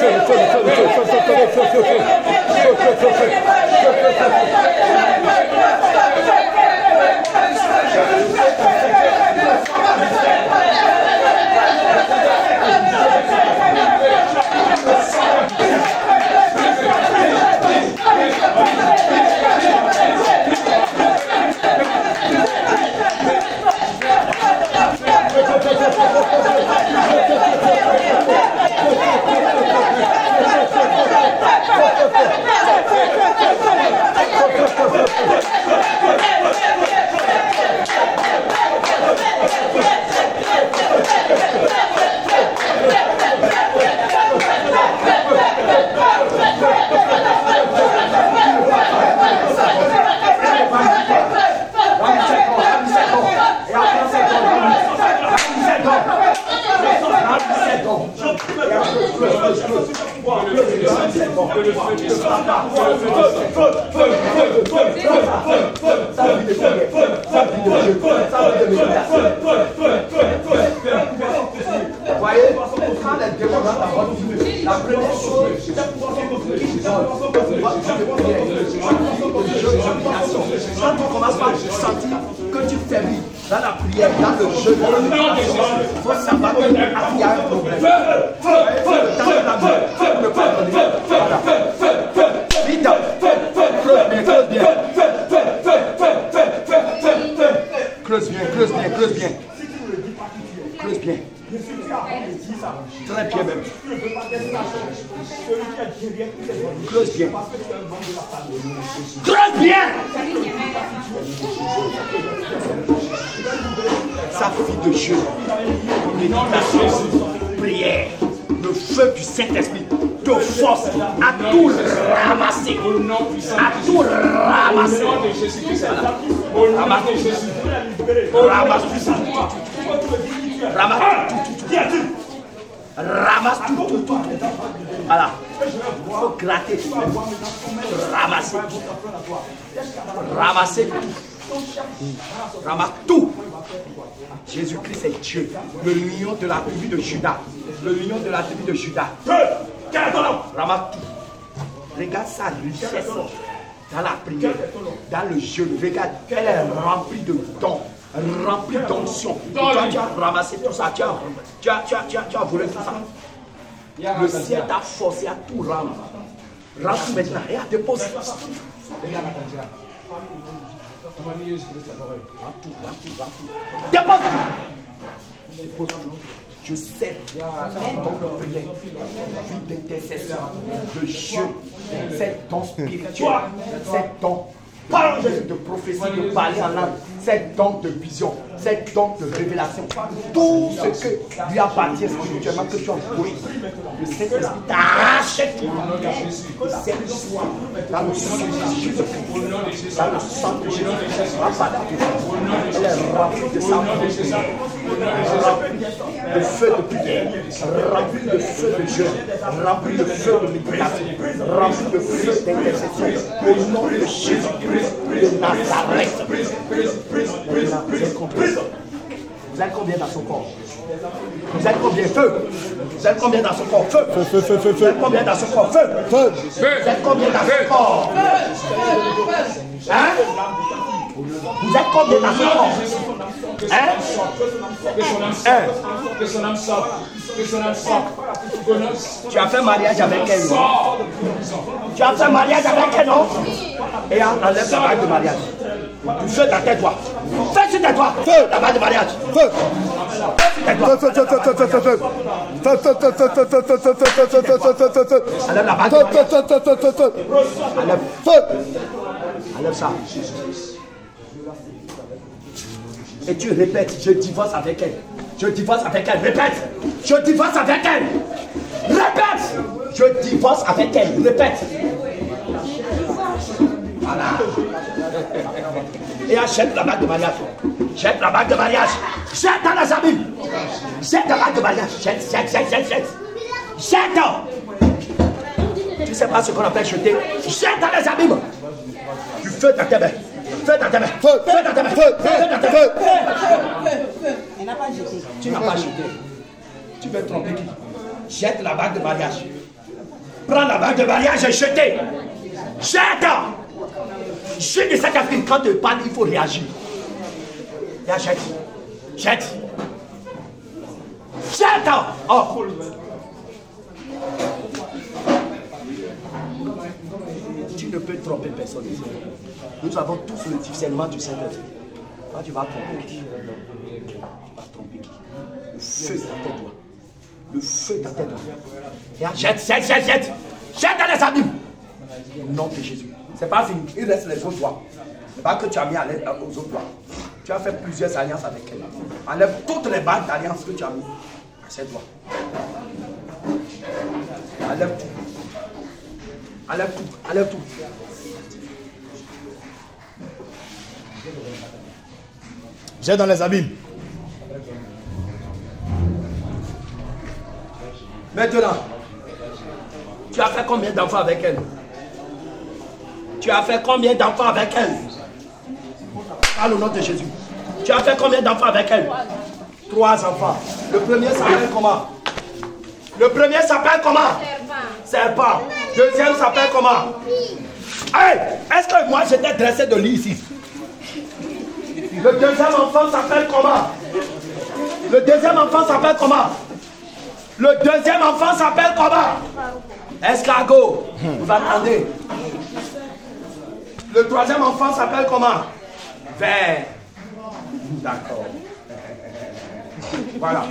Voyez, quand les démons dans ta votre vie, la première chose, c'est quand tu commences par sentir que tu faiblis dans la prière, dans le jeu, dans la méditation, il faut savoir qu'il y a un problème. Dans la vie, ne pas donner. Vite, close bien, close bien, close bien, close bien. Close bien. Très bien même. Close bien. Close bien. Sa fille de Dieu. Méditation, prière. Le feu du Saint-Esprit te force à tout ramasser. À tout ramasser. Ramasse tout. Ramasse tout. Ramasse tout, tout, tout. Voilà. Il faut gratter. Ramasser. Ramasser tout. Ramasse tout. Jésus-Christ est Dieu. Le lion de la tribu de Judas. Le lion de la tribu de Judas. Ramasse tout. Regarde sa richesse dans la prière, dans le jeûne. Regarde, elle est remplie de dons. Rempli d'onction. Toi, tu as ramassé tout ça, tu as, tu as, tu as, tu as, tu as volé tout ça. Le ciel t'a forcé à tout rendre. Rends tout maintenant. Et à dépose. Rends tout, rends tout, rends tout. Dépose. Dépose tout. Je sais, un don de prière, vie d'intercession, de jeûne, c'est don spirituel, c'est don de prophétie, de parler en langue, c'est don de vision, c'est don de révélation. Tout ce que lui appartient spirituellement que tu as voué, le Saint-Esprit t'arrache tout. C'est soi, dans le sang de Jésus-Christ, dans le sang de Jésus-Christ, elle est remplie de sa volonté, de feu de prière, rempli de feu de jeûne, rempli de feu de méditation, rempli de feu d'intercession, au nom de Jésus-Christ de Nazareth. Vous êtes combien dans son corps? Vous êtes combien? Feu. Vous êtes combien dans son corps? Feu. Feu, feu, feu, feu. Vous êtes combien dans son corps? Feu. Feu. Vous êtes combien dans son corps? Hein? Vous êtes combien dans son corps? Hein? Hein? Tu as fait mariage avec elle, non? Tu as fait mariage avec elle, non? Et enlève la bague de mariage. Du feu dans tes doigts. Fais sur tes doigts. Feu, la bague de mariage. Feu. Feu, feu, feu, feu, feu, feu, feu, feu. Feu, feu, feu, feu, feu, feu, feu, feu, feu, feu, feu, feu, feu, feu. Enlève la bague de mariage. Feu, feu, feu, feu, feu, feu. Enlève. Feu. Enlève ça. Et tu répètes, je divorce avec elle. Je divorce avec elle. Répète. Je divorce avec elle. Répète. Je divorce avec elle. Répète. Voilà. Et achète la bague de mariage. Jette la bague de mariage. Jette dans les abîmes. Jette la bague de mariage. Jette, jette, jette, jette, jette. Jette. Tu sais pas ce qu'on appelle jeter. Jette dans les abîmes. Du feu dans tes mains. Feu dans tes mains. Feu, feu dans tes mains. Feu, feu dans tes mains. Elle n'a pas jeté. Tu n'as pas jeté. Tu veux tromper qui? Jette la bague de mariage. Prends la bague de mariage et jetez. Jette. Jette de cette Afrique. Quand tu parles, il faut réagir. Là, jette. Jette. Jette. Oh. Tu ne peux tromper personne ici. Nous avons tous le discernement du Saint-Esprit. Quand tu vas tromper qui? Tu vas tromper qui? Le feu dans tes doigts. Le feu dans tes doigts. Jette, jette, jette, jette. Jette dans les abîmes. Au nom de Jésus. C'est pas fini. Il reste les autres doigts. C'est pas que tu as mis à l'aide aux autres doigts. Tu as fait plusieurs alliances avec elle. Enlève toutes les bagues d'alliance que tu as mis à ces doigts. Enlève tout. Enlève tout. Enlève tout. Jette dans les abîmes. Maintenant, tu as fait combien d'enfants avec elle? Tu as fait combien d'enfants avec elle? Parle au nom de Jésus. Tu as fait combien d'enfants avec elle? Trois enfants. Le premier s'appelle comment? Le premier s'appelle comment? Serpent. Deuxième s'appelle comment? Hey, est-ce que moi j'étais dressé de lit ici? Le deuxième enfant s'appelle comment? Le deuxième enfant s'appelle comment? Le deuxième enfant s'appelle comment? Escargot. Vous attendez. Le troisième enfant s'appelle comment? Vert. D'accord. Voilà.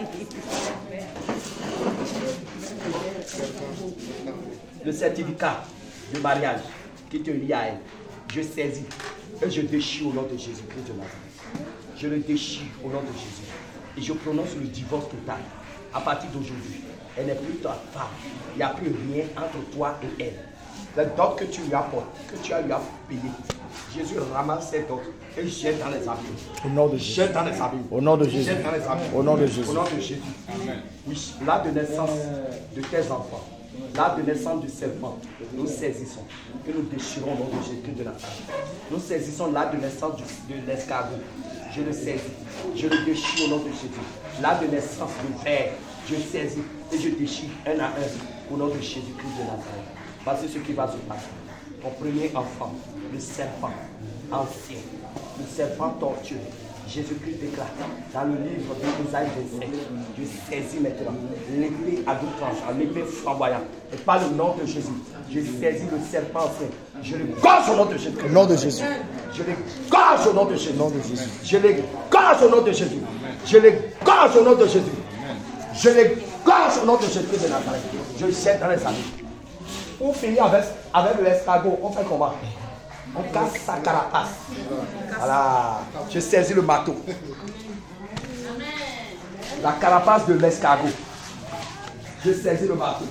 Le certificat de mariage qui te lie à elle, je saisis et je déchire au nom de Jésus-Christ de Nazareth. Je le déchire au nom de Jésus. Et je prononce le divorce total. À partir d'aujourd'hui, elle n'est plus ta femme. Il n'y a plus rien entre toi et elle. Les dot que tu lui as porté, que tu as lui as payé, Jésus ramasse ces dot et jette dans les abîmes. Au nom de Jésus. Jette dans les abîmes. Au nom de Jésus. Jette dans les abîmes. Au nom de Jésus. Au nom de Jésus. Amen. Oui, l'acte de naissance de tes enfants, l'acte de naissance du serpent, nous saisissons et nous déchirons au nom de Jésus de Nazareth. Nous saisissons l'acte de naissance du, de l'escargot. Je le saisis. Je le déchire au nom de Jésus. L'acte de naissance du ver, je saisis et je déchire un à un au nom de Jésus-Christ de Nazareth. Voici ce qui va se passer. Ton premier enfant, le serpent ancien, le serpent tortueux, Jésus-Christ déclare dans le livre de Isaïe vingt-sept, je saisis maintenant l'épée à deux tranches, l'épée flamboyante, et par le nom de Jésus, je saisis le serpent ancien, je le gorge au nom de Jésus. Au nom de Jésus. Je le gorge au nom de Jésus. Au nom de Jésus. Je le gorge au nom de Jésus. Je le gorge au nom de Jésus. Je le gorge au nom de Jésus de Nazareth. Je le jette dans les amis. On finit avec, avec le escargot. On fait comment? On casse sa carapace. Voilà. Je saisis le marteau. La carapace de l'escargot. Je saisis le marteau.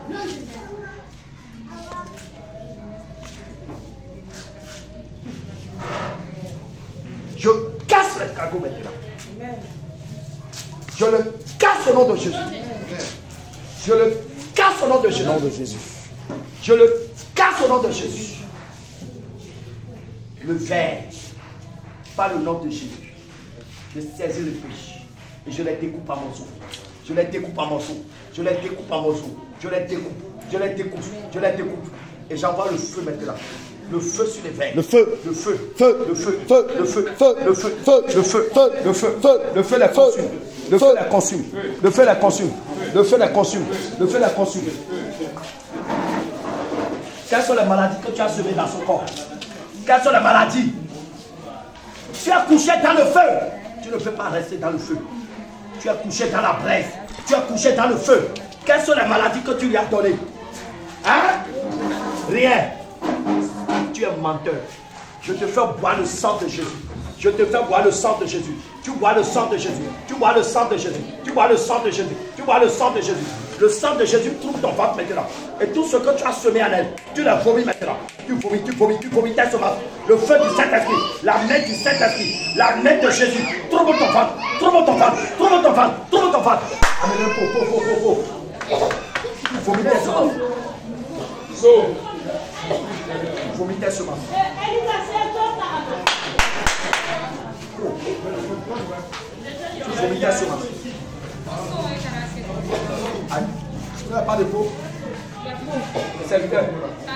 Je casse l'escargot maintenant. Je le casse au nom de Jésus. Je le casse au nom de Jésus. Au nom de Jésus. Je le casse au nom de Jésus. Le ver, par le nom de Jésus. Je saisis le péché et je les découpe en morceaux. Je les découpe en morceaux. Je les découpe en morceaux. Je les découpe. Je les découpe. Je les découpe. Et j'envoie le feu maintenant. Le feu sur les vers. Le feu. Le feu. Feu. Le feu. Feu. Le feu. Feu. Le feu. Feu. Le feu. Feu. Le feu. Feu. Le feu la consume. Le feu la consume. Le feu la consume. Le feu la consume. Le feu la consume. Quelles sont les maladies que tu as semées dans son corps? Quelles sont les maladies? Tu as couché dans le feu. Tu ne peux pas rester dans le feu. Tu as couché dans la braise. Tu as couché dans le feu. Quelles sont les maladies que tu lui as données? Hein? Rien. Tu es menteur. Je te fais boire le sang de Jésus. Je te fais boire le sang de Jésus. Tu bois le sang de Jésus. Tu bois le sang de Jésus. Tu bois le sang de Jésus. Tu bois le sang de Jésus. Le sang de Jésus trouve ton ventre maintenant. Et tout ce que tu as semé en elle, tu la vomis maintenant. Tu vomis, tu vomis, tu vomis tes semences. Le feu du Saint-Esprit, la main du Saint-Esprit, la main de Jésus. Trouve ton ventre, trouve ton ventre, trouve ton ventre, trouve ton ventre. Amenez le pot, pot, pot, pot, pot. Vomis tes semences. Vomis tes semences. Tu vomis tes semences. Tu n'as pas de peau? Serviteur.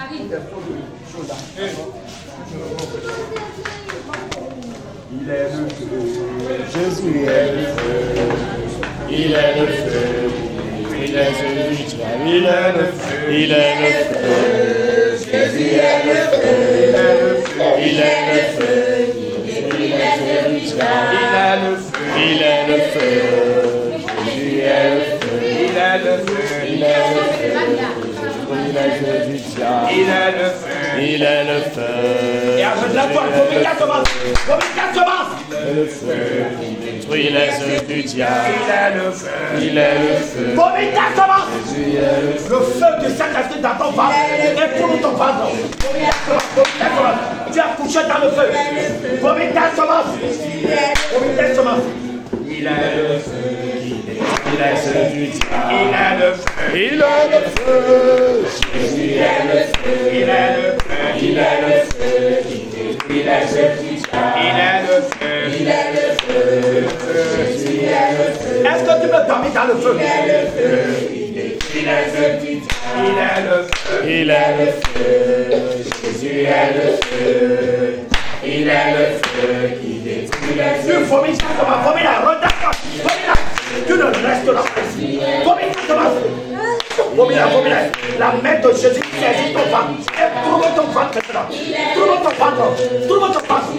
Il est le feu, Jésus est le feu, il est le feu, il est celui qui a, il est le feu, il est le feu, Jésus est le feu, il est le feu, il est celui qui a, il est le feu, Jésus est le feu, il est le feu, il est le feu, il est celui qui a, il est le feu. Il est le feu. Et avec la foi, combien de commence? Combien de commence? Le feu qui détruit les œuvres du diable. Il est le feu. Il est le feu. Combien de commence? Le feu de Saint-Esprit dans ton ventre et pour ton ventre. Combien de commence? Tu as couché dans le feu. Combien de commence? Combien de commence? Il est le feu qui détruit les œuvres du diable. Il est le feu. Il est le feu. Jésus est le feu. Il est le feu. Il est le feu qui détruit les œuvres du diable. Il est le feu. Il est le feu. Jésus est le feu. Est-ce que tu peux dormir dans le feu? Il est le feu qui détruit les œuvres du diable. Il est le feu. Il est le feu. Jésus est le feu. Il est le feu qui détruit les œuvres. Tu vomis ça comment? Vomis là, redescends. Vomis là. Tu ne restes là. Vomis ça comment? Vomis là, vomis là. La main de Jésus saisit ton ventre. Et trouve ton ventre maintenant. Trouve ton ventre. Trouve ton ventre.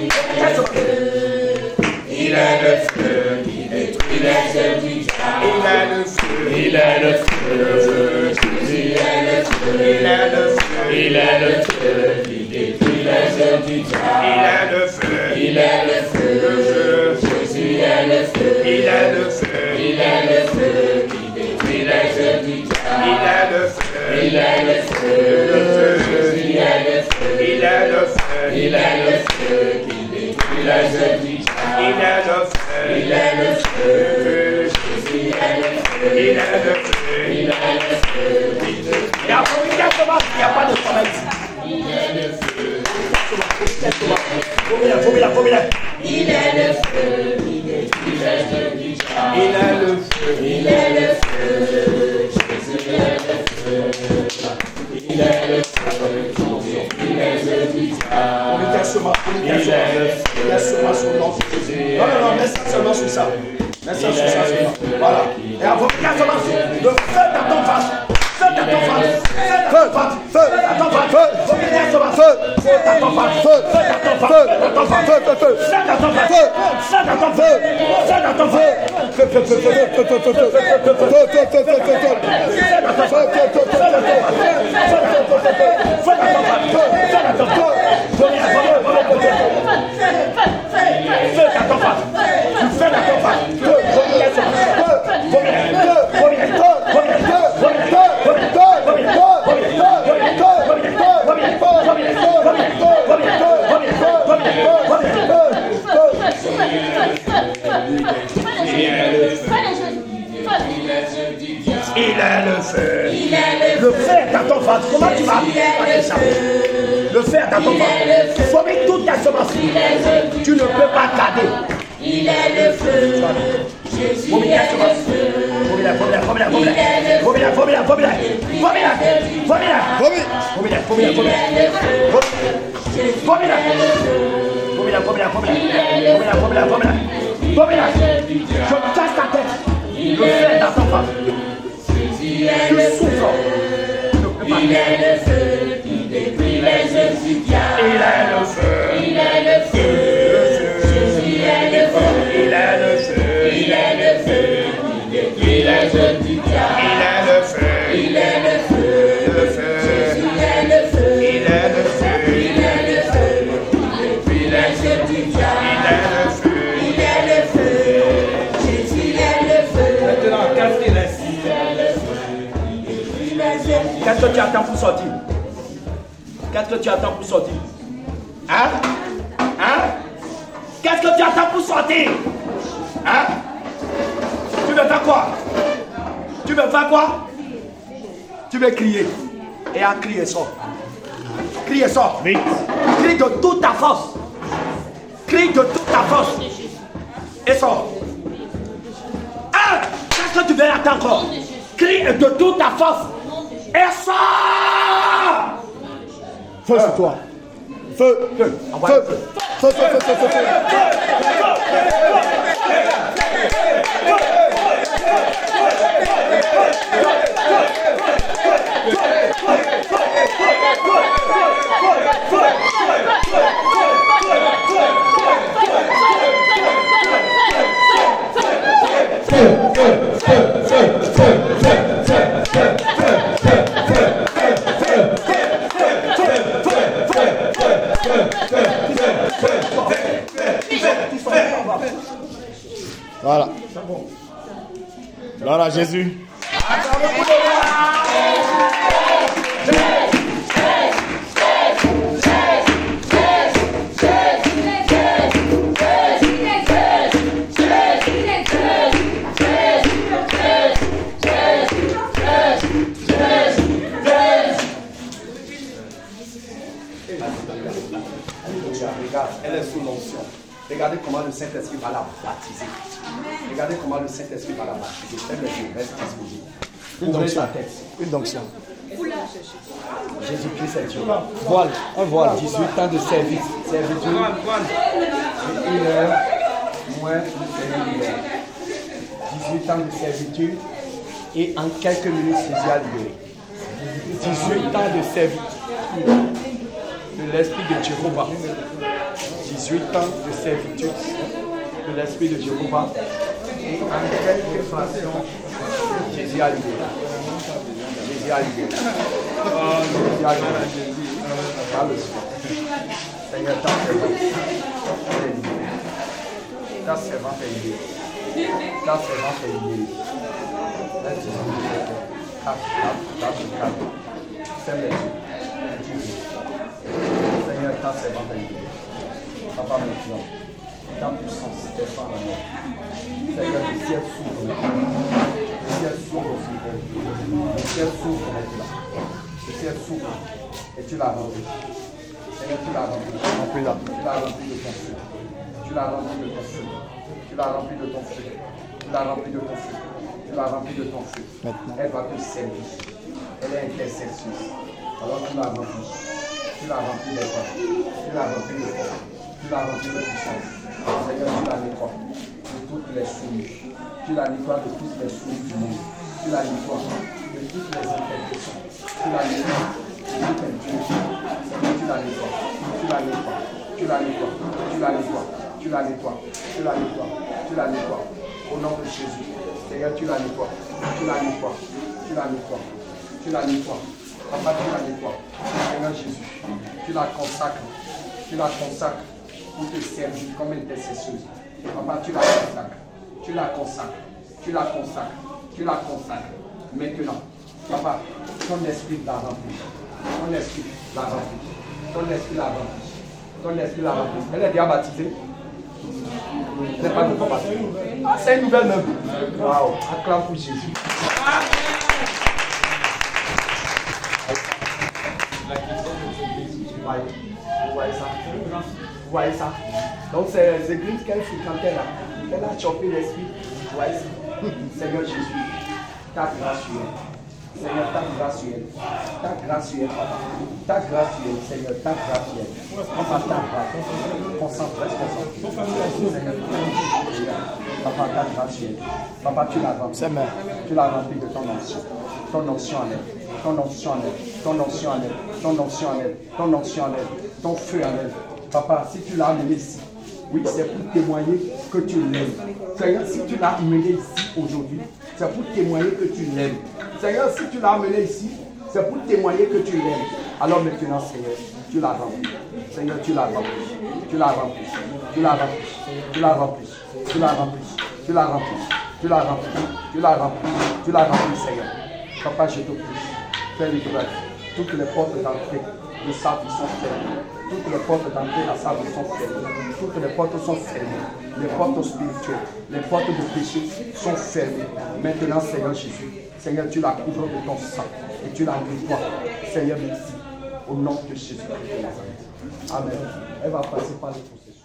Il est le feu qui détruit les œuvres du diable. Il est le feu. Il est le feu. Jésus est le feu. Il est le feu. Il est le feu qui détruit les œuvres du diable. Il est le feu. Il est le feu. Jésus est le feu. Il est le feu. Il est le feu qui détruit les œuvres du diable. Il est le feu. Il est le feu. Jésus est le feu. Il est le feu. Il est le feu qui détruit les œuvres du diable. Il est le feu. Il est le feu. Jésus est le feu. Il est le feu. Il est le feu qui détruit. Et après, il y a commence, il n'y a pas de problème ici. Il est le feu. Vomis là, vomis là. Il est le feu qui détruit les œuvres du diable. Il est le feu. Il est le feu. Jésus est le feu. Il est le feu qui détruit les œuvres du diable. Il est seulement, il est seulement, il est seulement sur le nom de Jésus. Non, non, non, mets ça seulement sur ça. Mets ça sur ça seulement. Voilà. Et avant que ça commence, le feu dans ton ventre. Feu dans ton ventre. Feu dans ton ventre. Feu dans ton ventre. Feu. Feu dans ton ventre. Feu dans ton ventre. Feu dans ton ventre. Feu dans ton ventre. Feu dans ton ventre. Feu dans ton ventre. Feu dans ton ventre. Feu, feu, feu, feu, feu, feu, feu, feu, feu, feu, feu, feu, feu, Il est le feu. Le feu est dans ton ventre. Comment tu vas appeler ça? Le feu est dans ton ventre. Vomit toute ta semence. Tu ne peux pas garder. Il est le feu. Jésus Vomis ta semence. Vomis là, vomis là, vomis là, vomis là. Vomis là, vomis là, vomis là. Vomis là, vomis là. Vomis là, vomis là, vomis là. Vomis là. Vomis là, vomis là, vomis là. Vomis là, vomis là, vomis là. Vomis là. Je casse ta tête. Le feu est dans ton ventre. Tu souffres. Il est le feu qui détruit les œuvres du diable. Il est le feu. Il est le feu. Jésus est le feu. Il est le feu. Il est le feu qui détruit les œuvres du diable. Il est le feu. Il est le feu. Le feu. Jésus est le feu. Il est le feu. Il est le feu qui détruit les œuvres du diable. Il est le feu. Il est le feu. Jésus est le feu. Maintenant, qu'est-ce qu'il reste? Qu'est-ce que tu attends pour sortir? Qu'est-ce que tu attends pour sortir? Hein? Hein? Qu'est-ce que tu attends pour sortir? Hein? Tu veux faire quoi? Tu veux faire quoi? Tu veux crier. Et à crier, sort. Crier, sort. Crie de toute ta force. Crie de toute ta force. Et sort. Hein? Qu'est-ce que tu veux attendre encore? Crie de toute ta force. Et sort! Feu sur toi. Feu. Feu. Feu. Feu, feu, feu, feu, feu. Voilà. Gloire à Jésus. Regarde, elle est sous l'onction. Regardez comment le Saint-Esprit va la baptiser. Regardez comment le Saint-Esprit va la baptiser. Faites les yeux, reste disposé. Une onction. Une onction. Jésus-Christ est Dieu. Voile, un voile. dix-huit ans de service. Servitude. Une heure, moins le Seigneur. dix-huit ans de servitude. Et en quelques minutes, Jésus a libéré. dix-huit ans de servitude de l'Esprit de Jéhovah. dix-huit ans de servitude de l'Esprit de Jéhovah. Et en quelques fractions, Jésus a libéré. Jésus a libéré. Jésus a libéré. Par le sang. Seigneur, ta servante est libérée. Ta servante est libérée. Ta servante est libérée. Laisse Jésus libérer. Tape, tape, tape, tape. Ferme les yeux. Seigneur, ta servante est libérée. Papa, maintenant, ta puissance descend la mort. Seigneur, le ciel s'ouvre maintenant. Le ciel s'ouvre aussi. Le ciel s'ouvre maintenant. Le ciel s'ouvre. Et tu l'as rempli. Seigneur, tu l'as rempli. Tu l'as rempli de ton feu. Tu l'as rempli de ton feu. Tu l'as rempli de ton feu. Tu l'as rempli de ton feu. Tu l'as rempli de ton feu. Elle va te servir. Elle est intercesseuse. Alors tu l'as rempli. Tu l'as rempli de toi. Tu l'as rempli de toi. Tu l'as rempli de puissance. Seigneur, tu la nettoies de toutes les souilles. Tu la nettoies de toutes les souilles du monde. Tu la nettoies de toutes les imperfections. Tu la nettoies de toute impureté. Seigneur, tu la nettoies. Tu la nettoies. Tu la nettoies. Tu la nettoies. Tu la nettoies. Tu la nettoies. Tu la nettoies. Au nom de Jésus. Seigneur, tu la nettoies. Tu la nettoies. Tu la nettoies. Tu la nettoies. Papa, tu la nettoies. Seigneur Jésus, tu la consacres. Tu la consacres pour te servir comme intercesseuse. Papa, tu la consacres. Tu la consacres. Tu la consacres. Tu la consacres. Maintenant, papa, ton esprit l'a rempli. Ton esprit l'a rempli. Ton esprit l'a rempli. Ton esprit l'a rempli. Elle est déjà baptisée. C'est pas nouveau baptisé. Ah, c'est une nouvelle œuvre. Waouh, acclame pour Jésus. Vous voyez ça? Vous voyez ça? Donc c'est les églises qu'elle fréquentait là. Elle a chopé l'esprit. Vous voyez ça? Seigneur Jésus, ta grâce sur elle. Seigneur, ta grâce sur elle. Ta grâce sur elle, papa. Ta grâce sur elle, Seigneur, ta grâce sur elle. Papa, ta grâce. Concentre, reste concentré. Seigneur, papa, ta grâce sur elle. Papa, tu l'as rempli. Tu l'as rempli de ton onction. Ton onction en elle. Ton onction en elle. Ton onction en elle. Ton onction en elle. Ton onction en elle. Ton feu en elle. Papa, si tu l'as amené ici, oui, c'est pour témoigner que tu l'aimes. Seigneur, si tu l'as amené ici aujourd'hui, c'est pour témoigner que tu l'aimes. Seigneur, si tu l'as amené ici, c'est pour témoigner que tu l'aimes. Alors maintenant, Seigneur, tu l'as rempli. Seigneur, tu l'as rempli. Tu l'as rempli. Tu l'as rempli. Tu l'as rempli. Tu l'as rempli. Tu l'as rempli. Tu l'as rempli. Tu l'as rempli. Tu l'as rempli, Seigneur. Papa, je te prie. Fais l'ouvrage. Toutes les portes d'entrée de sa vie sont fermées. Toutes les portes d'entrée à sa vie sont fermées. Toutes les portes sont fermées. Les portes spirituelles, les portes de péché sont fermées. Maintenant, Seigneur Jésus, Seigneur, tu la couvres de ton sang et tu la nettoies. Seigneur, merci. Au nom de Jésus-Christ de Nazareth. Amen. Elle va passer par le processus.